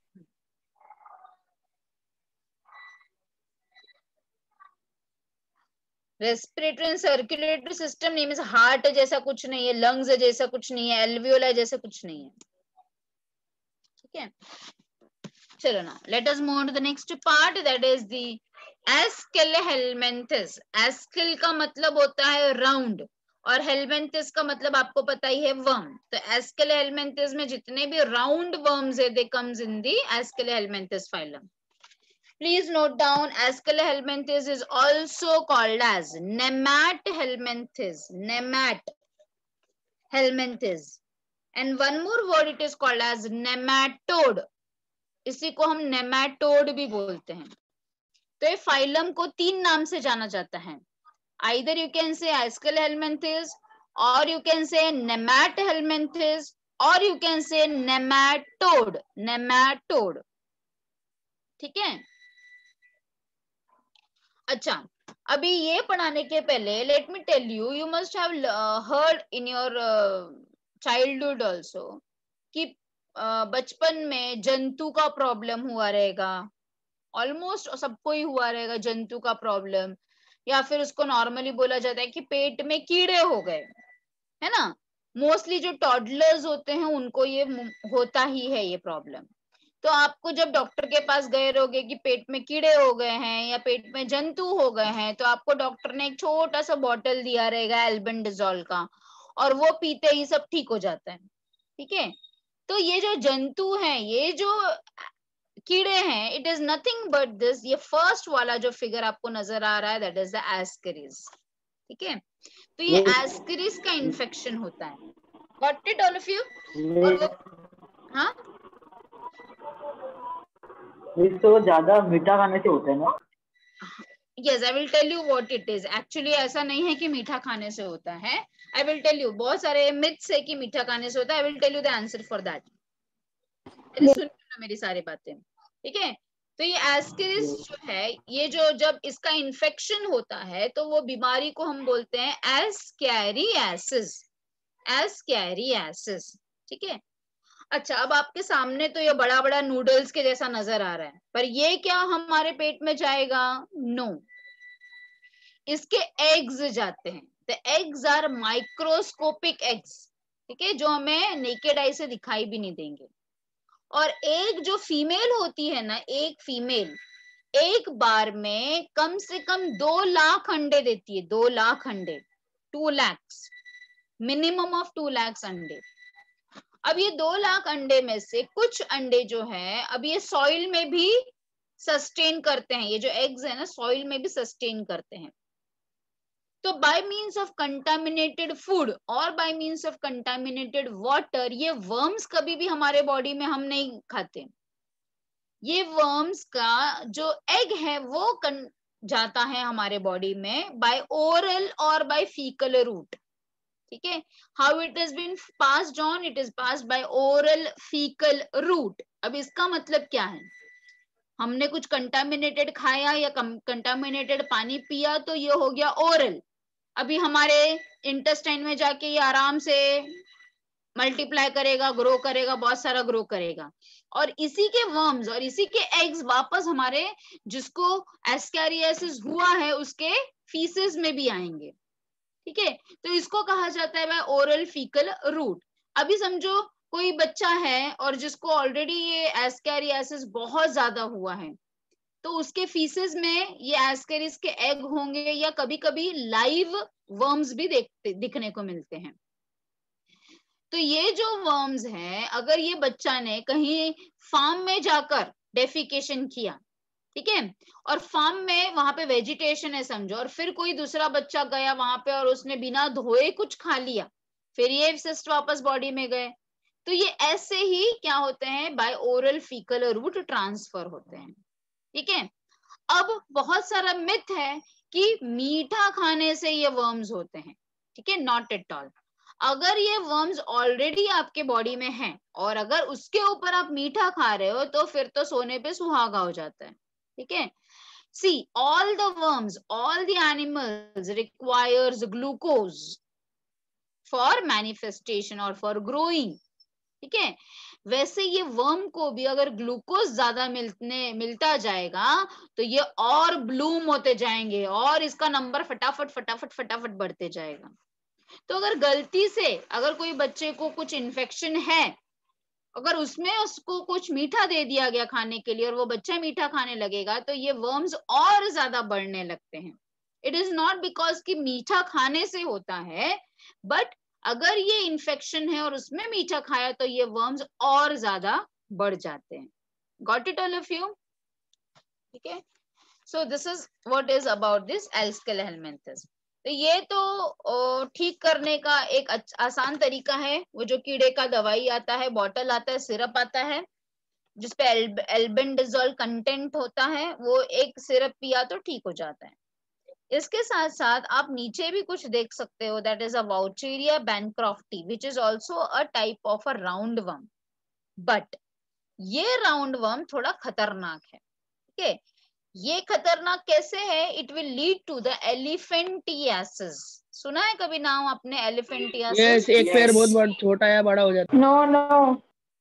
रेस्पिरेटरी एंड सर्कुलेटरी सिस्टम नहीं, मींस हार्ट जैसा कुछ नहीं है, लंग्स जैसा कुछ नहीं है, एल्वियोलाई जैसा कुछ नहीं है। ठीक है, चलो ना, let us move to the next part, that is the Aschelminthes. Aschel का मतलब होता है राउंड, और हेलमेंथिस का मतलब आपको पता ही है, वर्म। तो एस्केल हेलमेंथिस में जितने भी राउंड वर्म्स है, they comes in the aschelminthes phylum. Please note down, Aschelhelminthes is also called as Nemathelminthes. Nemathelminthes. And one more word, it is called as nematode. इसी को हम nematode भी बोलते हैं। तो ये फाइलम को तीन नाम से जाना जाता है। Either you can say Aschelhelminthes, or you can say Nemathelminthes, or you can say nematode. Nematode. ठीक है? अच्छा, अभी ये पढ़ाने के पहले let me tell you, you must have heard in your childhood also कि बचपन में जंतु का प्रॉब्लम हुआ रहेगा। ऑलमोस्ट सबको ही हुआ रहेगा जंतु का प्रॉब्लम, या फिर उसको नॉर्मली बोला जाता है कि पेट में कीड़े हो गए, है ना? मोस्टली जो टॉडलर्स होते हैं उनको ये होता ही है ये प्रॉब्लम। तो आपको जब डॉक्टर के पास गए रहोगे कि पेट में कीड़े हो गए हैं या पेट में जंतु हो गए हैं, तो आपको डॉक्टर ने एक छोटा सा बॉटल दिया रहेगा एल्बेंडाजोल का, और वो पीते ही सब ठीक हो जाता है। ठीक है, तो ये जो जंतु हैं, ये जो कीड़े हैं, it is nothing but this, ये फर्स्ट वाला जो फिगर आपको नजर आ रहा है, दैट इज द एस्करिस। ठीक है, तो ये एस्करिस का इन्फेक्शन होता है। Got it all of you? और वो, हाँ, तो ज्यादा मीठा खाने से होता है ना? Yes, I will tell you what it is. Actually ऐसा नहीं है कि मीठा खाने से होता है। I will tell you, बहुत सारे मिथ्स है कि मीठा खाने से होता है। I will tell you the answer for that. अरे सुन लो मेरी सारी बातें, ठीक है? तो ये एस्केरिस जो है, ये जो जब इसका इन्फेक्शन होता है, तो वो बीमारी को हम बोलते हैं एस्कैरियासिस। एस्कैरियासिस, ठीक है? अच्छा, अब आपके सामने तो ये बड़ा बड़ा नूडल्स के जैसा नजर आ रहा है, पर ये क्या हमारे पेट में जाएगा? नो, इसके एग्स जाते हैं। The eggs are microscopic eggs, ठीक है, जो हमें नेकेड आई से दिखाई भी नहीं देंगे। और एक जो फीमेल होती है ना, एक फीमेल एक बार में कम से कम 2 लाख अंडे देती है। 2 लाख अंडे, 2 lakhs, मिनिमम ऑफ 2 lakhs अंडे। अब ये 2 लाख अंडे में से कुछ अंडे जो है, अब ये सॉइल में भी सस्टेन करते हैं। ये जो एग्स है ना, सॉइल में भी सस्टेन करते हैं। तो by means of contaminated food और by means of contaminated water, ये वर्म्स कभी भी हमारे बॉडी में हम नहीं खाते। ये वर्म्स का जो एग है वो जाता है हमारे बॉडी में बाय ओरल और बाय फीकल रूट, ठीक है। How it is been passed on? It is passed by oral faecal route. अब इसका मतलब क्या है? हमने कुछ कंटामिनेटेड खाया या कंटामिनेटेड पानी पिया तो ये हो गया ओरल। अभी हमारे इंटेस्टाइन में जाके ये आराम से मल्टीप्लाई करेगा, ग्रो करेगा, बहुत सारा ग्रो करेगा। और इसी के वर्म्स और इसी के एग्स वापस हमारे, जिसको एस्कैरियोसिस हुआ है, उसके फीसेस में भी आएंगे, ठीक है। तो इसको कहा जाता है बाय ओरल फीकल रूट। अभी समझो कोई बच्चा है और जिसको ऑलरेडी ये एस्कैरियोसिस बहुत ज्यादा हुआ है, तो उसके फीसेस में ये एस्कैरिस के एग होंगे, या कभी कभी लाइव वर्म्स भी दिखने को मिलते हैं। तो ये जो वर्म्स हैं, अगर ये बच्चा ने कहीं फार्म में जाकर डेफिकेशन किया, ठीक है, और फार्म में वहां पे वेजिटेशन है समझो, और फिर कोई दूसरा बच्चा गया वहां पे और उसने बिना धोए कुछ खा लिया, फिर ये सिस्ट वापस बॉडी में गए, तो ये ऐसे ही क्या होते हैं? By oral faecal route transfer होते हैं, ठीक है। अब बहुत सारा मिथ है कि मीठा खाने से ये वर्म्स होते हैं, ठीक है। Not at all. अगर ये वर्म्स ऑलरेडी आपके बॉडी में हैं और अगर उसके ऊपर आप मीठा खा रहे हो, तो फिर तो सोने पे सुहागा हो जाता है, ठीक है। See, all the worms, all the animals requires glucose for manifestation or for growing, ठीक है। वैसे ये वर्म को भी अगर ग्लूकोज ज्यादा मिलता जाएगा तो ये और ब्लूम होते जाएंगे और इसका नंबर फटाफट फटाफट फटाफट बढ़ते जाएगा। तो अगर गलती से अगर कोई बच्चे को कुछ इन्फेक्शन है, अगर उसमें उसको कुछ मीठा दे दिया गया खाने के लिए और वो बच्चा मीठा खाने लगेगा, तो ये वर्म्स और ज्यादा बढ़ने लगते हैं। इट इज नॉट बिकॉज कि मीठा खाने से होता है, बट अगर ये इन्फेक्शन है और उसमें मीठा खाया तो ये वर्म्स और ज्यादा बढ़ जाते हैं। Got it all of you? ठीक है। So this is what is about this Aschelminthes. तो ये तो ठीक करने का एक आसान तरीका है। वो जो कीड़े का दवाई आता है, बॉटल आता है, सिरप आता है जिसपे एल्बेंडाजोल कंटेंट होता है, वो एक सिरप पिया तो ठीक हो जाता है। इसके साथ साथ आप नीचे भी कुछ देख सकते हो, that is a Wuchereria bancrofti which is also a type of a round worm. But ये राउंड वर्म थोड़ा खतरनाक है, ठीक है। ये खतरनाक कैसे है? It will lead to the elephantiasis. सुना है कभी नाम आपने एलिफेंटियासिस? एक पैर बहुत बड़ा छोटा या बड़ा हो जाता है। नो नो,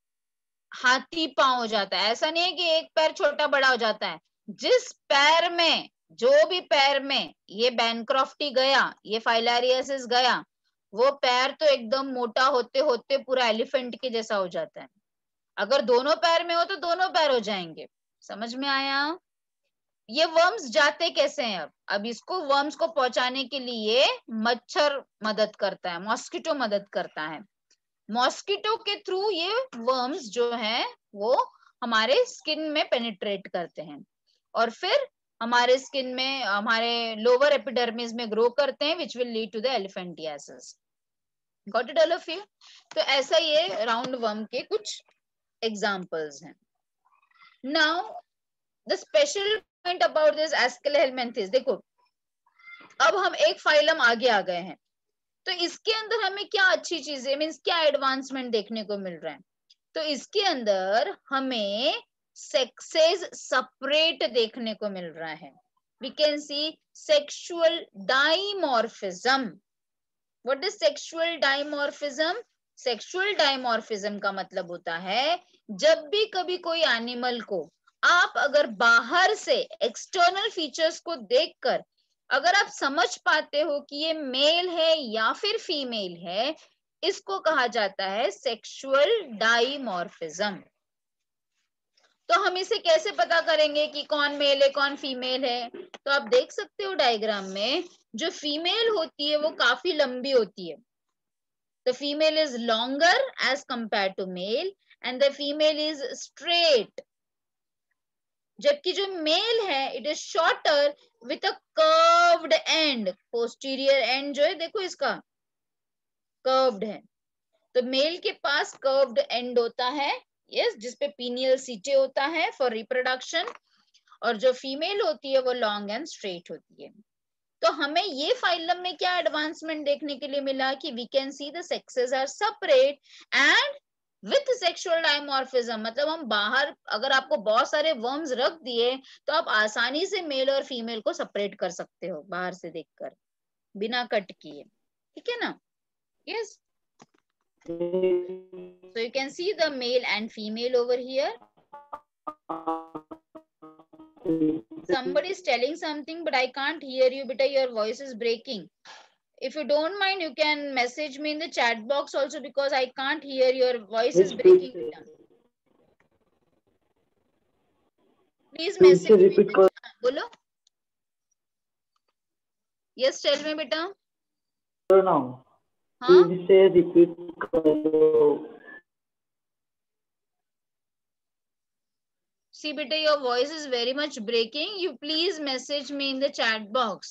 हाथी पांव हो जाता है। ऐसा नहीं है कि एक पैर छोटा बड़ा हो जाता है। जिस पैर में, जो भी पैर में ये बैनक्रॉफ्टी गया, ये फाइलारियासिस गया, वो पैर तो एकदम मोटा होते होते पूरा एलिफेंट के जैसा हो जाता है। अगर दोनों पैर में हो तो दोनों पैर हो जाएंगे। समझ में आया? ये वर्म्स जाते कैसे हैं? अब इसको वर्म्स को पहुंचाने के लिए मच्छर मदद करता है, मॉस्किटो मदद करता है। मॉस्किटो के थ्रू ये वर्म्स जो हैं वो हमारे स्किन में पेनिट्रेट करते हैं और फिर हमारे स्किन में, हमारे लोअर एपिडर्मिस में ग्रो करते हैं, which will lead to the elephantiasis. Got it all of you? तो ऐसा ये राउंड वर्म के कुछ एग्जांपल्स हैं। Now the special point about this Aschelminthes, देखो अब हम एक फाइलम आगे आ गए हैं, तो इसके अंदर हमें क्या अच्छी चीजें, मीन्स क्या एडवांसमेंट देखने को मिल रहा है? तो इसके अंदर हमें सेक्सेस सेपरेट देखने को मिल रहा है। We can see sexual dimorphism. What is sexual dimorphism? Sexual dimorphism का मतलब होता है जब भी कभी कोई एनिमल को आप अगर बाहर से एक्सटर्नल फीचर्स को देखकर अगर आप समझ पाते हो कि ये मेल है या फिर फीमेल है, इसको कहा जाता है सेक्सुअल डायमॉर्फिज्म। तो हम इसे कैसे पता करेंगे कि कौन मेल है कौन फीमेल है? तो आप देख सकते हो डायग्राम में, जो फीमेल होती है वो काफी लंबी होती है। The female is longer as compared to male and the female is straight. जबकि जो मेल है it is shorter with a curved end. Posterior end जो है देखो इसका curved है, तो मेल के पास curved end होता है, yes, जिसपे pineal setae होता है for reproduction, और जो फीमेल होती है वो लॉन्ग एंड स्ट्रेट होती है। तो हमें ये फाइलम में क्या एडवांसमेंट देखने के लिए मिला कि we can see the sexes are separate and with sexual dimorphism. मतलब हम बाहर अगर आपको बहुत सारे वर्म्स रख दिए तो आप आसानी से मेल और फीमेल को सेपरेट कर सकते हो बाहर से देखकर बिना कट किए, ठीक है ना? Yes, so you can see the male and female over here. Somebody is telling something, but I can't hear you, beta. Your voice is breaking. If you don't mind, you can message me in the chat box also because I can't hear. Your voice is breaking, beta. Please message me in the chat. Bolo. Yes, tell me, beta. now. Huh? Please say repeat करो. See, beta, your voice is very much breaking. You please message me in the chat box.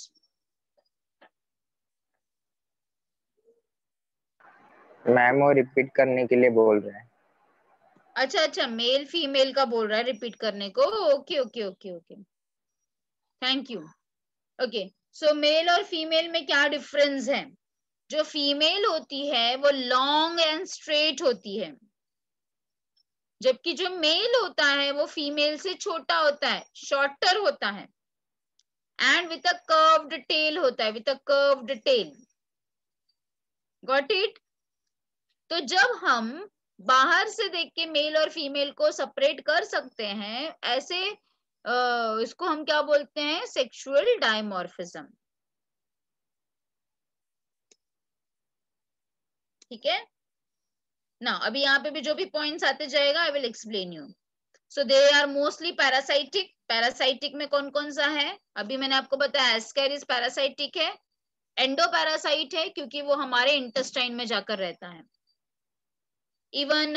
Ma'am वो repeat करने के लिए बोल रहे हैं। अच्छा अच्छा, मेल फीमेल का बोल रहा है रिपीट करने को। Okay okay okay okay, thank you. Okay, so male और फीमेल में क्या डिफरेंस है? जो फीमेल होती है वो लॉन्ग एंड स्ट्रेट होती है, जबकि जो मेल होता है वो फीमेल से छोटा होता है, शॉर्टर होता है and with a curved tail होता है, with a curved tail. Got it? तो जब हम बाहर से देख के मेल और फीमेल को सेपरेट कर सकते हैं, ऐसे इसको हम क्या बोलते हैं? Sexual dimorphism. ठीक है ना? अभी यहाँ पे भी जो भी पॉइंट्स आते जाएगा I will explain you. So they are mostly parasitic. Parasitic में कौन कौन सा है? अभी मैंने आपको बताया एस्केरिस पैरासाइटिक है, एंडोपैरासाइट है क्योंकि वो हमारे इंटेस्टाइन में जाकर रहता है। इवन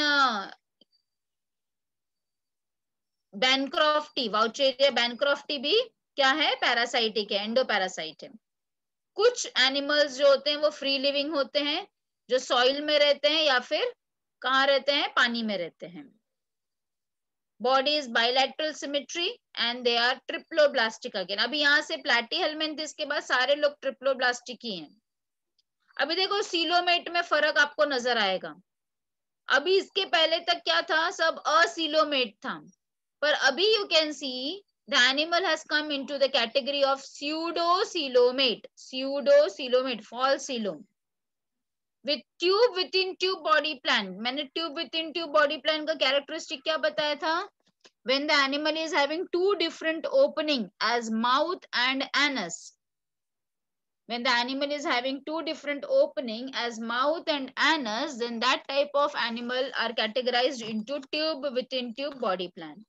बैनक्रॉफ्टी, वाउचेरिया बैनक्रॉफ्टी भी क्या है? पैरासाइटिक है, एंडोपैरासाइट है। कुछ एनिमल्स जो होते हैं वो फ्री लिविंग होते हैं, जो सॉइल में रहते हैं या फिर कहाँ रहते हैं? पानी में रहते हैं। Body is bilateral symmetry and they are triploblastic again. अभी यहाँ से प्लैटीहेल्मिन्थिस के बाद सारे लोग ट्रिप्लोब्लास्टिक ही हैं। अभी देखो सीलोमेट में फर्क आपको नजर आएगा। अभी इसके पहले तक क्या था? सब असीलोमेट था, पर अभी you can see the animal has come into the category of pseudocoelomate. Pseudocoelomate, false coelom, with tube within tube body plan. मैंने tube within tube body plan का characteristic क्या बताया था? When the animal is having two different opening as mouth and anus. When the animal is having two different opening as mouth and anus, then that type of animal are categorized into tube within tube body plan.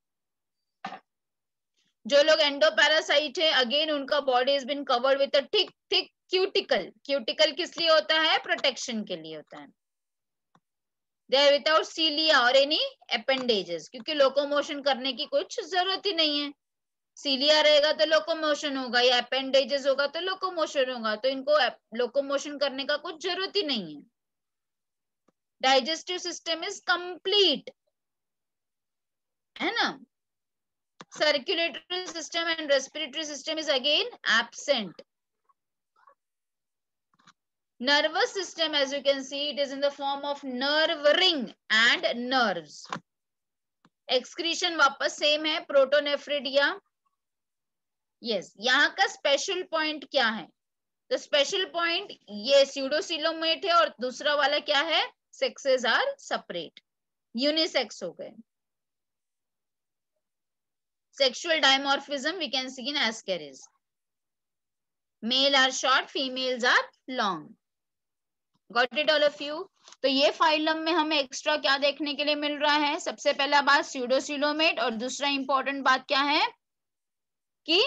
जो लोग endoparasite है, again उनका body is been covered with a thick thick cuticle. Cuticle किस लिए होता है? Protection के लिए होता है। दे आर विदाउट सीलिया और एनी एपेंडेजेस, क्योंकि लोकोमोशन करने की कुछ जरूरत ही नहीं है। सीलिया रहेगा तो लोकोमोशन होगा, या एपेंडेजेस होगा तो लोकोमोशन होगा, तो इनको लोकोमोशन करने का कुछ जरूरत ही नहीं है। डाइजेस्टिव सिस्टम इज कंप्लीट, है ना? Circulatory system and respiratory system is again absent. Nervous system, as you can see, it is in the form of nerve ring and nerves. Excretion वापस सेम है, प्रोटोनेफ्रिडिया। यस, यहाँ का special point क्या है? तो special point ये स्यूडोसीलोमेट है और दूसरा वाला क्या है? sexes are separate, unisex हो गए. Sexual dimorphism we can see in Ascaris. Male are short, females are long. Got it all of you? तो ये फाइलम में हमें एक्स्ट्रा क्या देखने के लिए मिल रहा है? सबसे पहला बात स्यूडोसिलोमेट, और दूसरा इंपॉर्टेंट बात क्या है कि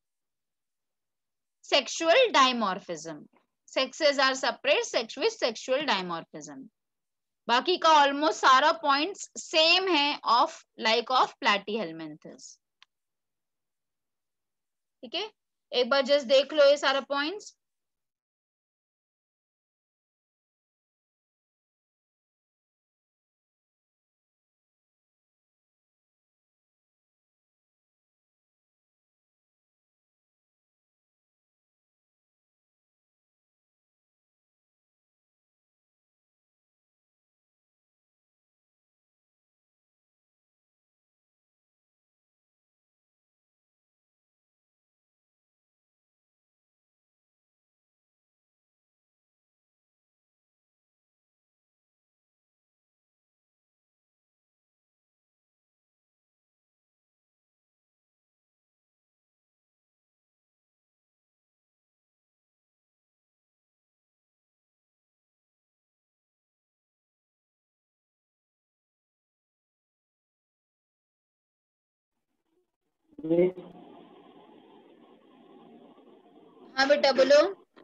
sexual dimorphism. Sexes are separate, sex with sexual dimorphism. बाकी का ऑलमोस्ट सारा पॉइंट्स सेम है ऑफ लाइक ऑफ प्लैटीहेल्मिन्थस. ठीक है, एक बार जस्ट देख लो ये सारा पॉइंट्स. Miss, हाँ बेटा बोलो.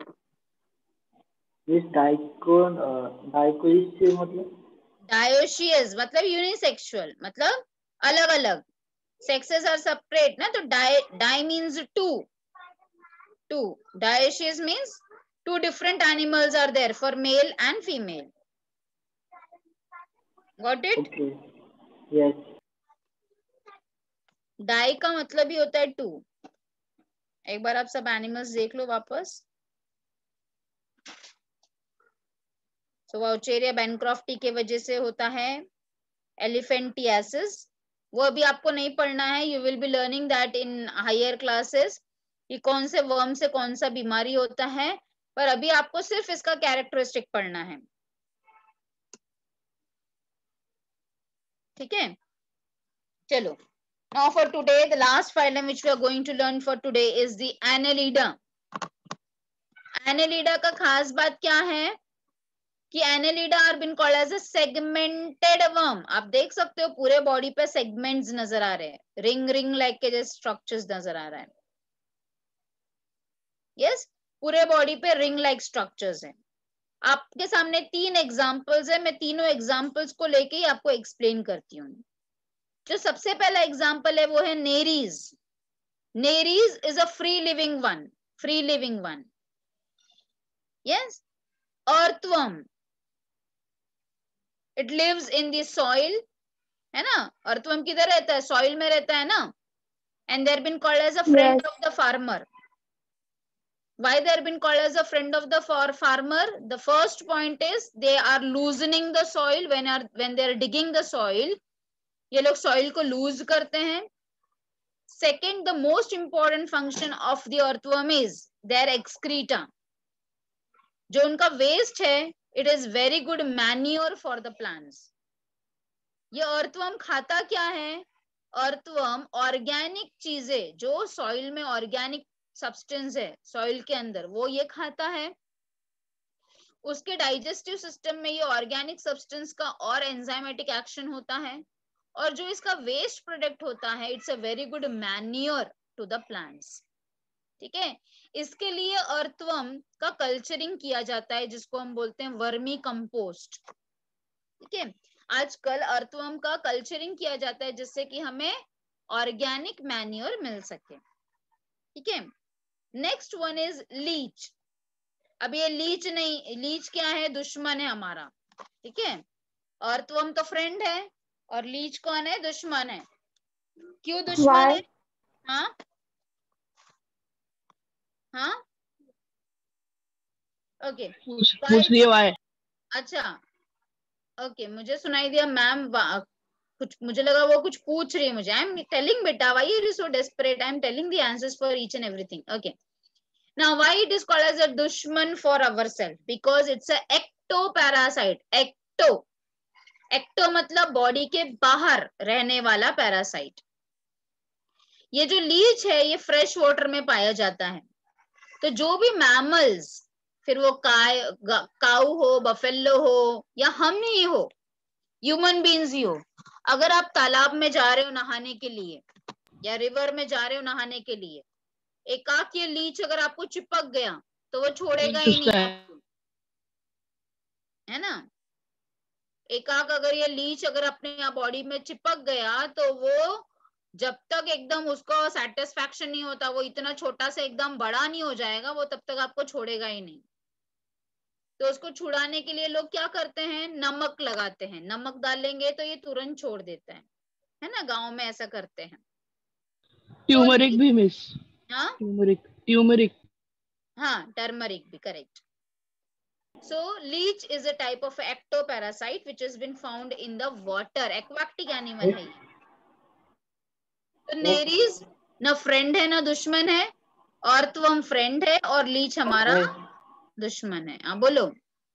डाइकोइस से मतलब डायोशियस मतलब यूनिसेक्सुअल, मतलब अलग अलग. सेक्सेस आर सेपरेट ना, तो di means two. Dioecious means two different animals are there for male and female. Got it? Okay. Yes. Di का मतलब ही होता है टू. एक बार आप सब एनिमल्स देख लो वापस. सो वाउचेरिया बैनक्रॉफ्टी के वजह से होता है एलिफेंटियासिस. वो अभी आपको नहीं पढ़ना है, you will be learning that in higher classes कि कौन से वर्म से कौन सा बीमारी होता है, पर अभी आपको सिर्फ इसका कैरेक्टरिस्टिक पढ़ना है. ठीक है, चलो. Now for today, the last phylum which we are going to learn for today is the Annelida. Annelida का खास बात क्या है कि Annelida are been called as a segmented worm. आप देख सकते हो पूरे बॉडी पे सेगमेंट्स नजर आ रहे हैं, रिंग लाइक के जैसे स्ट्रक्चर्स नजर आ रहा है. यस, पूरे बॉडी पे रिंग लाइक स्ट्रक्चर्स हैं. आपके सामने 3 एग्जांपल्स है, मैं तीनों एग्जांपल्स को लेके ही आपको एक्सप्लेन करती हूँ. जो सबसे पहला एग्जांपल है वो है Nereis. Nereis is a free living one. Yes, earthworm. It lives in the soil, है ना. अर्थवर्म किधर रहता है? सॉइल में रहता है ना. And they are been called as a friend of the farmer. Why they are been called as a friend of the farmer? The first point is they are loosening the soil when they are digging the soil. ये लोग soil को lose करते हैं. Second, the most important function of the earthworm is their excreta. जो उनका waste है, it is very good manure for the plants. ये earthworm खाता क्या है? Earthworm organic चीजें जो soil में organic सब्सटेंस है सॉइल के अंदर, वो ये खाता है. उसके डाइजेस्टिव सिस्टम में ये ऑर्गेनिक सब्सटेंस का और एंजाइमेटिक एक्शन होता है, और जो इसका वेस्ट प्रोडक्ट होता है, it's a very good manure to the plants. ठीक है, इसके लिए अर्थवर्म का कल्चरिंग किया जाता है, जिसको हम बोलते हैं वर्मी कंपोस्ट. ठीक है, आजकल अर्थवर्म का कल्चरिंग किया जाता है जिससे कि हमें ऑर्गेनिक मैन्योर मिल सके. ठीक है, नेक्स्ट वन इज लीच. अब ये लीच नहीं, लीच क्या है? दुश्मन है हमारा. ठीक है, अर्थवर्म तो फ्रेंड है और लीच कौन है? दुश्मन है. क्यों दुश्मन है? हाँ हाँ, ओके, पूछ रही है वाई. अच्छा ओके, मुझे सुनाई दिया मैम कुछ, मुझे लगा वो कुछ पूछ रही है मुझे. आई एम टेलिंग बेटा, why are you so desperate? I am telling the answers for each and everything. Okay, now why it is called as a dushman for ourselves? Because it's a ectoparasite. Ecto, ecto मतलब body के बाहर रहने वाला parasite. ये जो Leach है ये fresh water में पाया जाता है। तो जो भी मैमल्स, फिर वो काऊ हो, बफेलो हो, या हम ही हो, ह्यूमन बीइंग्स ही हो, अगर आप तालाब में जा रहे हो नहाने के लिए या रिवर में जा रहे हो नहाने के लिए, एकाक ये लीच अगर आपको चिपक गया तो वो छोड़ेगा ही नहीं आपको, है ना। एकाक अगर ये लीच अगर अपने बॉडी में चिपक गया तो वो जब तक एकदम उसको सेटिस्फैक्शन नहीं होता, वो इतना छोटा से एकदम बड़ा नहीं हो जाएगा, वो तब तक आपको छोड़ेगा ही नहीं। तो उसको छुड़ाने के लिए लोग क्या करते हैं, नमक लगाते हैं। नमक डालेंगे तो ये तुरंत छोड़ देता है ना, गांव में ऐसा करते हैं। ट्यूमरिक भी मिस, हाँ ट्यूमरिक, हाँ टर्मरिक भी correct. So leech is a type of ectoparasite which has been found in the water. Aquatic animal है ये। तो नेरीज ना फ्रेंड है ना दुश्मन है, अर्थवर्म फ्रेंड है और लीच हमारा दुश्मन है। हाँ बोलो।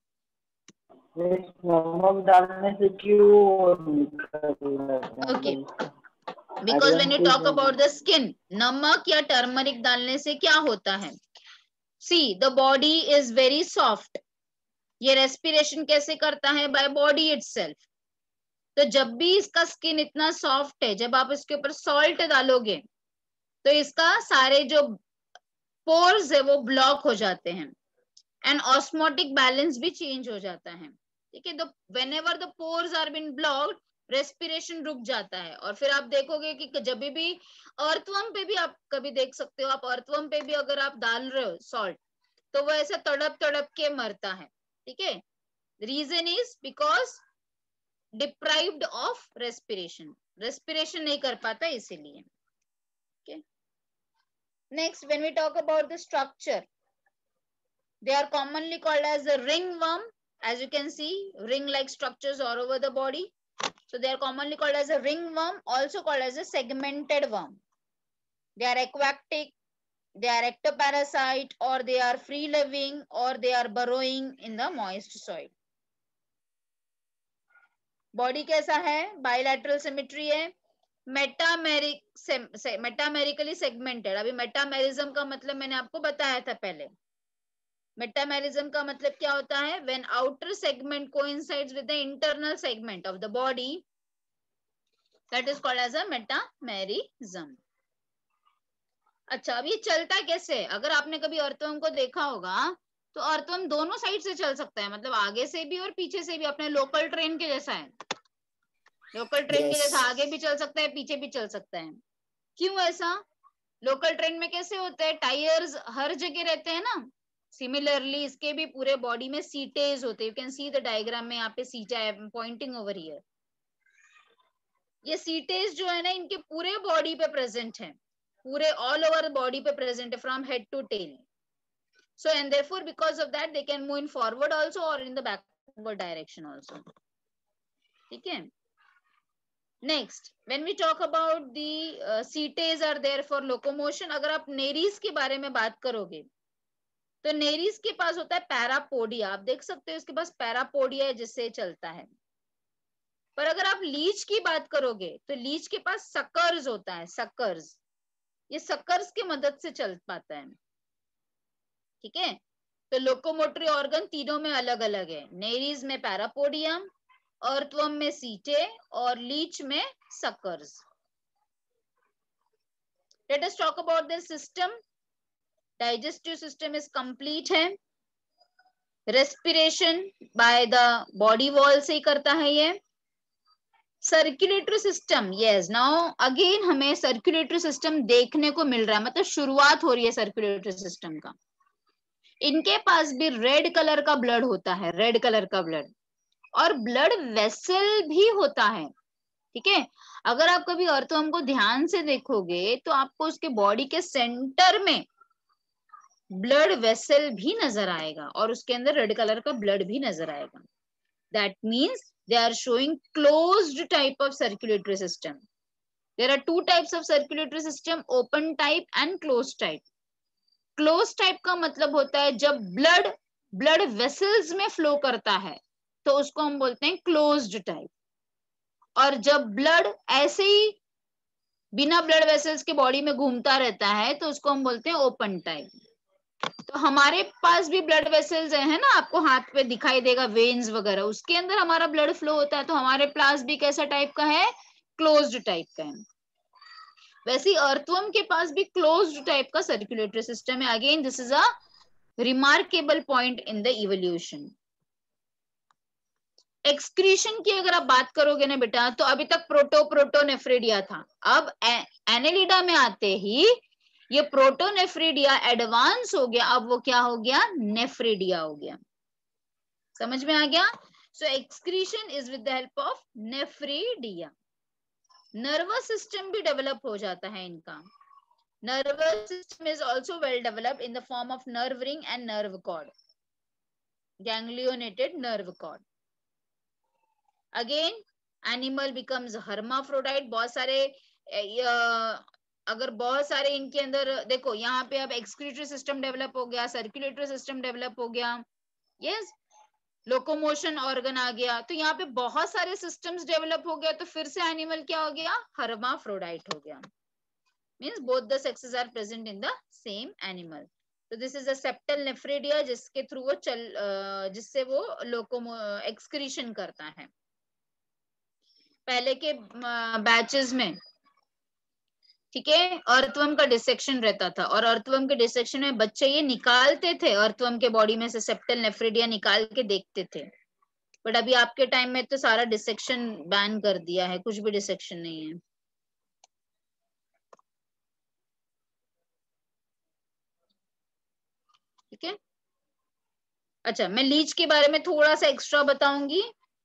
नमक डालने से क्यों Okay, because when you talk about the skin, नमक या टर्मरिक डालने से क्या होता है, see the body is very soft। ये रेस्पिरेशन कैसे करता है, बाय बॉडी इटसेल्फ। तो जब भी इसका स्किन इतना सॉफ्ट है, जब आप इसके ऊपर सॉल्ट डालोगे तो इसका सारे जो पोर्स है वो ब्लॉक हो जाते हैं एंड ऑस्मोटिक बैलेंस भी चेंज हो जाता है। ठीक है, तो whenever the pores are been blocked, respiration रुक जाता है। और फिर आप देखोगे कि जब भी अर्थवर्म पे भी आप कभी देख सकते हो, आप अर्थवर्म पे भी अगर आप डाल रहे हो सॉल्ट तो वो ऐसे तड़प तड़प के मरता है। ठीक है, reason is because deprived of respiration, respiration नहीं कर पाता इसीलिए। okay? Next, when we talk about the structure, they are commonly called as the ringworm. As you can see, ring-like structures all over the body. So they are commonly called as a ringworm, also called as a segmented worm. They are aquatic, they are ectoparasite, or they are free-living, or they are burrowing in the moist soil. Body कैसा है, bilateral symmetry है, metamerically segmented. अभी metamerism का मतलब मैंने आपको बताया था पहले। मेटामेरिज्म का मतलब क्या होता है, when outer segment coincides with the internal segment of the body, that is called as a metamerism. अच्छा, अब ये चलता कैसे, अगर आपने कभी अर्थवर्म को देखा होगा तो अर्थवर्म दोनों साइड से चल सकता है, मतलब आगे से भी और पीछे से भी, अपने लोकल ट्रेन के जैसा है। लोकल ट्रेन के जैसा आगे भी चल सकता है, पीछे भी चल सकता है। क्यों ऐसा, लोकल ट्रेन में कैसे होता है, टायर्स हर जगह रहते हैं ना, सिमिलरली इसके भी पूरे बॉडी में सीटेज होते हैं। You can see the diagram में, यहाँ पे सीट है पॉइंटिंग ओवर हियर। ये सीटेज जो है ना, इनके पूरे बॉडी पे प्रेजेंट है, पूरे ऑल ओवर बॉडी पे प्रेजेंट है, from head to tail. So and therefore because of that they can move in forward also or in the backward direction also. ठीक है, next when we talk about the seatays are there for locomotion, अगर आप Nereis के बारे में बात करोगे तो नेरीज के पास होता है पैरापोडिया। आप देख सकते हो इसके पास पैरापोडिया है जिससे चलता है। पर अगर आप लीच की बात करोगे तो लीच के पास सकर्स होता है, सकर्स। ये सकर्स की मदद से चल पाता है। ठीक है, तो लोकोमोटरी ऑर्गन तीनों में अलग अलग है, नेरीज में पैरापोडियम, अर्थवर्म में सीटे और लीच में suckers. Let us talk about this system. Digestive system is complete है, respiration by the body wall से ही करता है ये। Circulatory system, yes, now again हमें सर्कुलेटरी सिस्टम देखने को मिल रहा है, मतलब शुरुआत हो रही है सर्कुलेटरी सिस्टम का। इनके पास भी रेड कलर का ब्लड होता है, रेड कलर का ब्लड, और ब्लड वेसल भी होता है। ठीक है, अगर आप कभी अर्थवर्म को ध्यान से देखोगे तो आपको उसके बॉडी के सेंटर में ब्लड वेसल भी नजर आएगा और उसके अंदर रेड कलर का ब्लड भी नजर आएगा। That means they are showing closed type of circulatory system. There are two types of circulatory system, open type and closed type. Closed type का मतलब होता है जब ब्लड वेसल्स में फ्लो करता है, तो उसको हम बोलते हैं क्लोज्ड टाइप। और जब ब्लड ऐसे ही बिना ब्लड वेसल्स के बॉडी में घूमता रहता है तो उसको हम बोलते हैं ओपन टाइप। तो हमारे पास भी ब्लड वेसल्स है ना, आपको हाथ पे दिखाई देगा वेन्स वगैरह, उसके अंदर हमारा ब्लड फ्लो होता है। तो हमारे पास भी कैसा टाइप का है, क्लोज्ड टाइप का है। वैसे अर्थवर्म के पास भी क्लोज्ड टाइप का सर्कुलेटरी सिस्टम है। Again this is a remarkable point in the evolution. Excretion की अगर आप बात करोगे ना बेटा, तो अभी तक प्रोटोनेफ्रिडिया था। अब एनेलिडा में आते ही ये प्रोटोनेफ्रिडिया एडवांस हो गया, अब वो क्या हो गया, नेफ्रिडिया हो गया। समझ में आ गया? So excretion is with the help of nephridia. Nervous system भी डेवलप हो जाता है इनका। Nervous system is also well developed in the form of nerve ring and nerve cord, ganglionated nerve cord. Again animal becomes hermaphrodite. बहुत सारे अगर बहुत सारे इनके अंदर देखो, यहाँ पे अब एक्सक्रीटरी सिस्टम डेवलप हो गया, सर्कुलेटरी सिस्टम डेवलप हो गया, यस, लोकोमोशन ऑर्गन आ गया, तो यहाँ पे बहुत सारे सिस्टम्स डेवलप हो गया। तो फिर से एनिमल क्या हो गया, हर्माफ्रोडाइट हो गया। Means both the sexes are present in the same animal. तो this is a septal nephridia, जिसके थ्रू वो जिससे वो एक्सक्रीशन करता है। पहले के बैचेस में, ठीक है, अर्थवर्म का डिसेक्शन रहता था, और अर्थवर्म के डिसेक्शन में बच्चे ये निकालते थे अर्थवर्म के बॉडी में से सेप्टल नेफ्रिडिया निकाल के देखते थे। बट अभी आपके टाइम में तो सारा डिसेक्शन बैन कर दिया है, कुछ भी डिसेक्शन नहीं है। ठीक है, अच्छा, मैं लीच के बारे में थोड़ा सा एक्स्ट्रा बताऊंगी।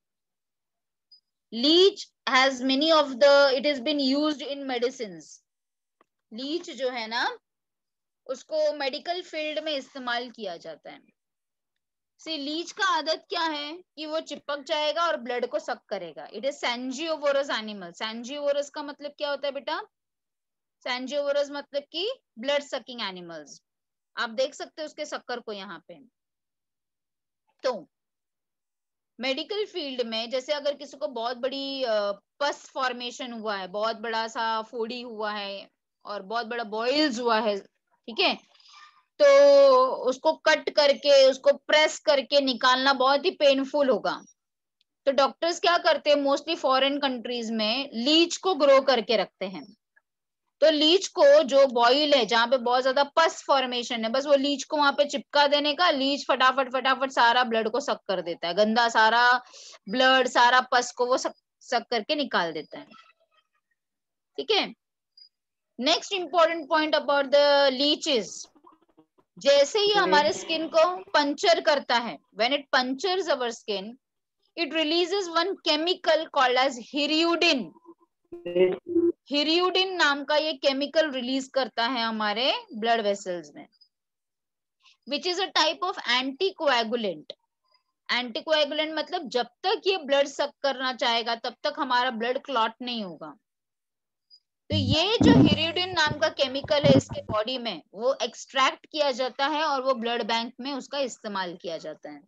Leech has many of the, it is been used in medicines. Leech जो है ना, उसको मेडिकल फील्ड में इस्तेमाल किया जाता है। सी लीच का आदत क्या है कि वो चिपक जाएगा और ब्लड को सक करेगा। It is sanguivorous animal. Sanguivorous का मतलब क्या होता है बेटा, सैंजियोवोरस मतलब कि ब्लड सकिंग एनिमल्स। आप देख सकते हो उसके शक्कर को यहाँ पे। तो मेडिकल फील्ड में जैसे अगर किसी को बहुत बड़ी पस फॉर्मेशन हुआ है, बहुत बड़ा सा फोड़ी हुआ है और बहुत बड़ा बॉइल्स हुआ है, ठीक है, तो उसको कट करके उसको प्रेस करके निकालना बहुत ही पेनफुल होगा। तो डॉक्टर्स क्या करते हैं, मोस्टली फॉरेन कंट्रीज में लीच को ग्रो करके रखते हैं। तो लीच को जो बॉइल है, जहां पे बहुत ज्यादा पस फॉर्मेशन है, बस वो लीच को वहां पे चिपका देने का, लीच फटाफट फटाफट सारा ब्लड को सक कर देता है, गंदा सारा ब्लड, सारा पस को वो सक करके निकाल देता है। ठीक है, next important point about the leech is, जैसे ही हमारे स्किन को पंचर करता है, when it punctures our skin, it releases one chemical called as hirudin. Hirudin नाम का ये केमिकल रिलीज करता है हमारे ब्लड वेसल्स में, which is a type of anticoagulant. Anticoagulant मतलब जब तक ये ब्लड सक करना चाहेगा तब तक हमारा ब्लड क्लॉट नहीं होगा। तो ये जो हिरियोडिन नाम का केमिकल है इसके बॉडी में, वो एक्सट्रैक्ट किया जाता है और वो ब्लड बैंक में उसका इस्तेमाल किया जाता है।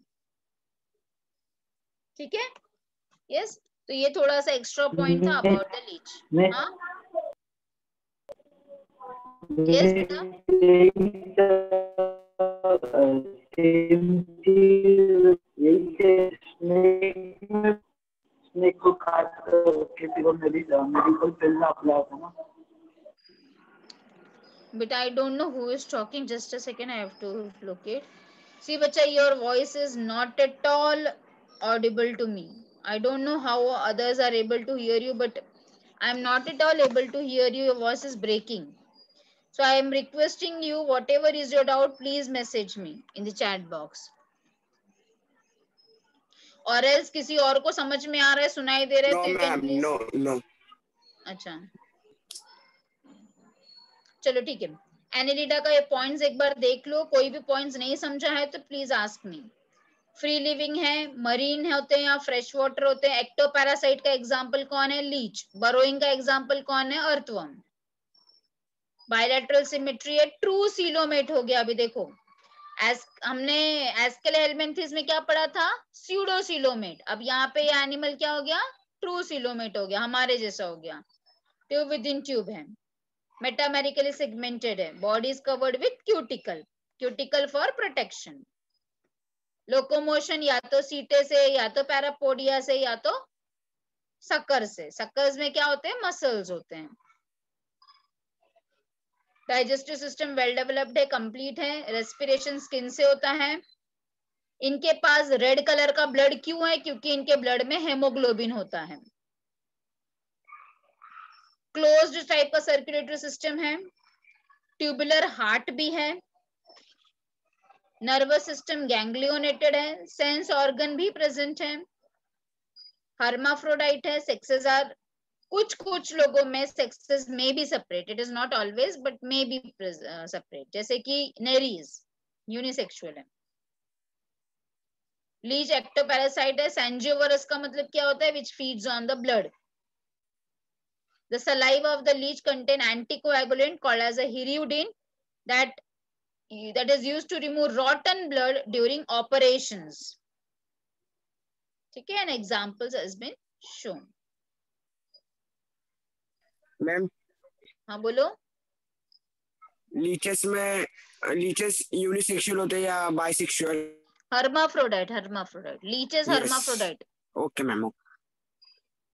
ठीक है, यस, तो ये थोड़ा सा एक्स्ट्रा पॉइंट था अबाउट द लीच। हाँ, यस बेटा, स्नेक को काट कर किसी को मेडिकल फील्ड में अप्लाई होता है ना। but I don't know who is talking. Just a second, I have to locate. See, bacha, your voice is not at all audible to me. I don't know how others are able to hear you, but I am not at all able to hear you. Your voice is breaking. So I am requesting you, whatever is your doubt, please message me in the chat box. और else किसी और को समझ में आ रहा है, सुनाई दे रहा है, तो you can please. No no. अच्छा, चलो ठीक है, एनेलिडा का ये पॉइंट्स एक बार देख लो। कोई भी पॉइंट्स नहीं समझा है तो please ask me. Free living है, मरीन होते हैं या फ्रेश वाटर होते हैं। एक्टोपैरासाइट का एग्जांपल कौन है, लीच। बरोइंग का एग्जांपल कौन है, अर्थवर्म। बायलैटरल सिमेट्री है, ट्रू सीलोमेट हो गया। अभी देखो हमने एस्केल हेलमिंथिस में क्या पढ़ा था? स्यूडोसिलोमेट। अब यहाँ पे ये एनिमल क्या हो गया? ट्रू सिलोमेट हो गया, हमारे जैसा हो गया। ट्यूब विद इन ट्यूब है, मेटामेरिकली सेगमेंटेड है, body is covered with cuticle, cuticle for protection. Locomotion या तो सीटे से, या तो पैरापोडिया से, या तो सक्कर से। सक्कर्स में क्या होते हैं? मसल्स होते हैं। डाइजेस्टिव सिस्टम वेल डेवलप्ड है, कंप्लीट है। रेस्पिरेशन स्किन से होता है। इनके पास रेड कलर का ब्लड क्यों है? क्योंकि इनके ब्लड में हेमोग्लोबिन होता है। क्लोज्ड टाइप का सर्कुलेटरी सिस्टम है। ट्यूबुलर हार्ट भी है। नर्वस सिस्टम गैंग्लियोनेटेड है। सेंस ऑर्गन भी प्रेजेंट है। हर्माफ्रोडाइट है। सेक्सेस आर, कुछ लोगों में सेक्सेस में भी separate, it is not always but may be separate, जैसे कि नेरीज यूनिसेक्सुअल है। लीच एक्टोपैरासाइट है। सैंजियोवरस का मतलब क्या होता है? Which feeds on the blood. The saliva of the leech contain anticoagulant called as a hirudin that is used to remove rotten blood during operations. ठीक है, and examples has been shown. Ma'am हाँ बोलो। Leeches unisexual होते हैं या bisexual? hermaphrodite, leeches Yes. hermaphrodite। Okay ma'am.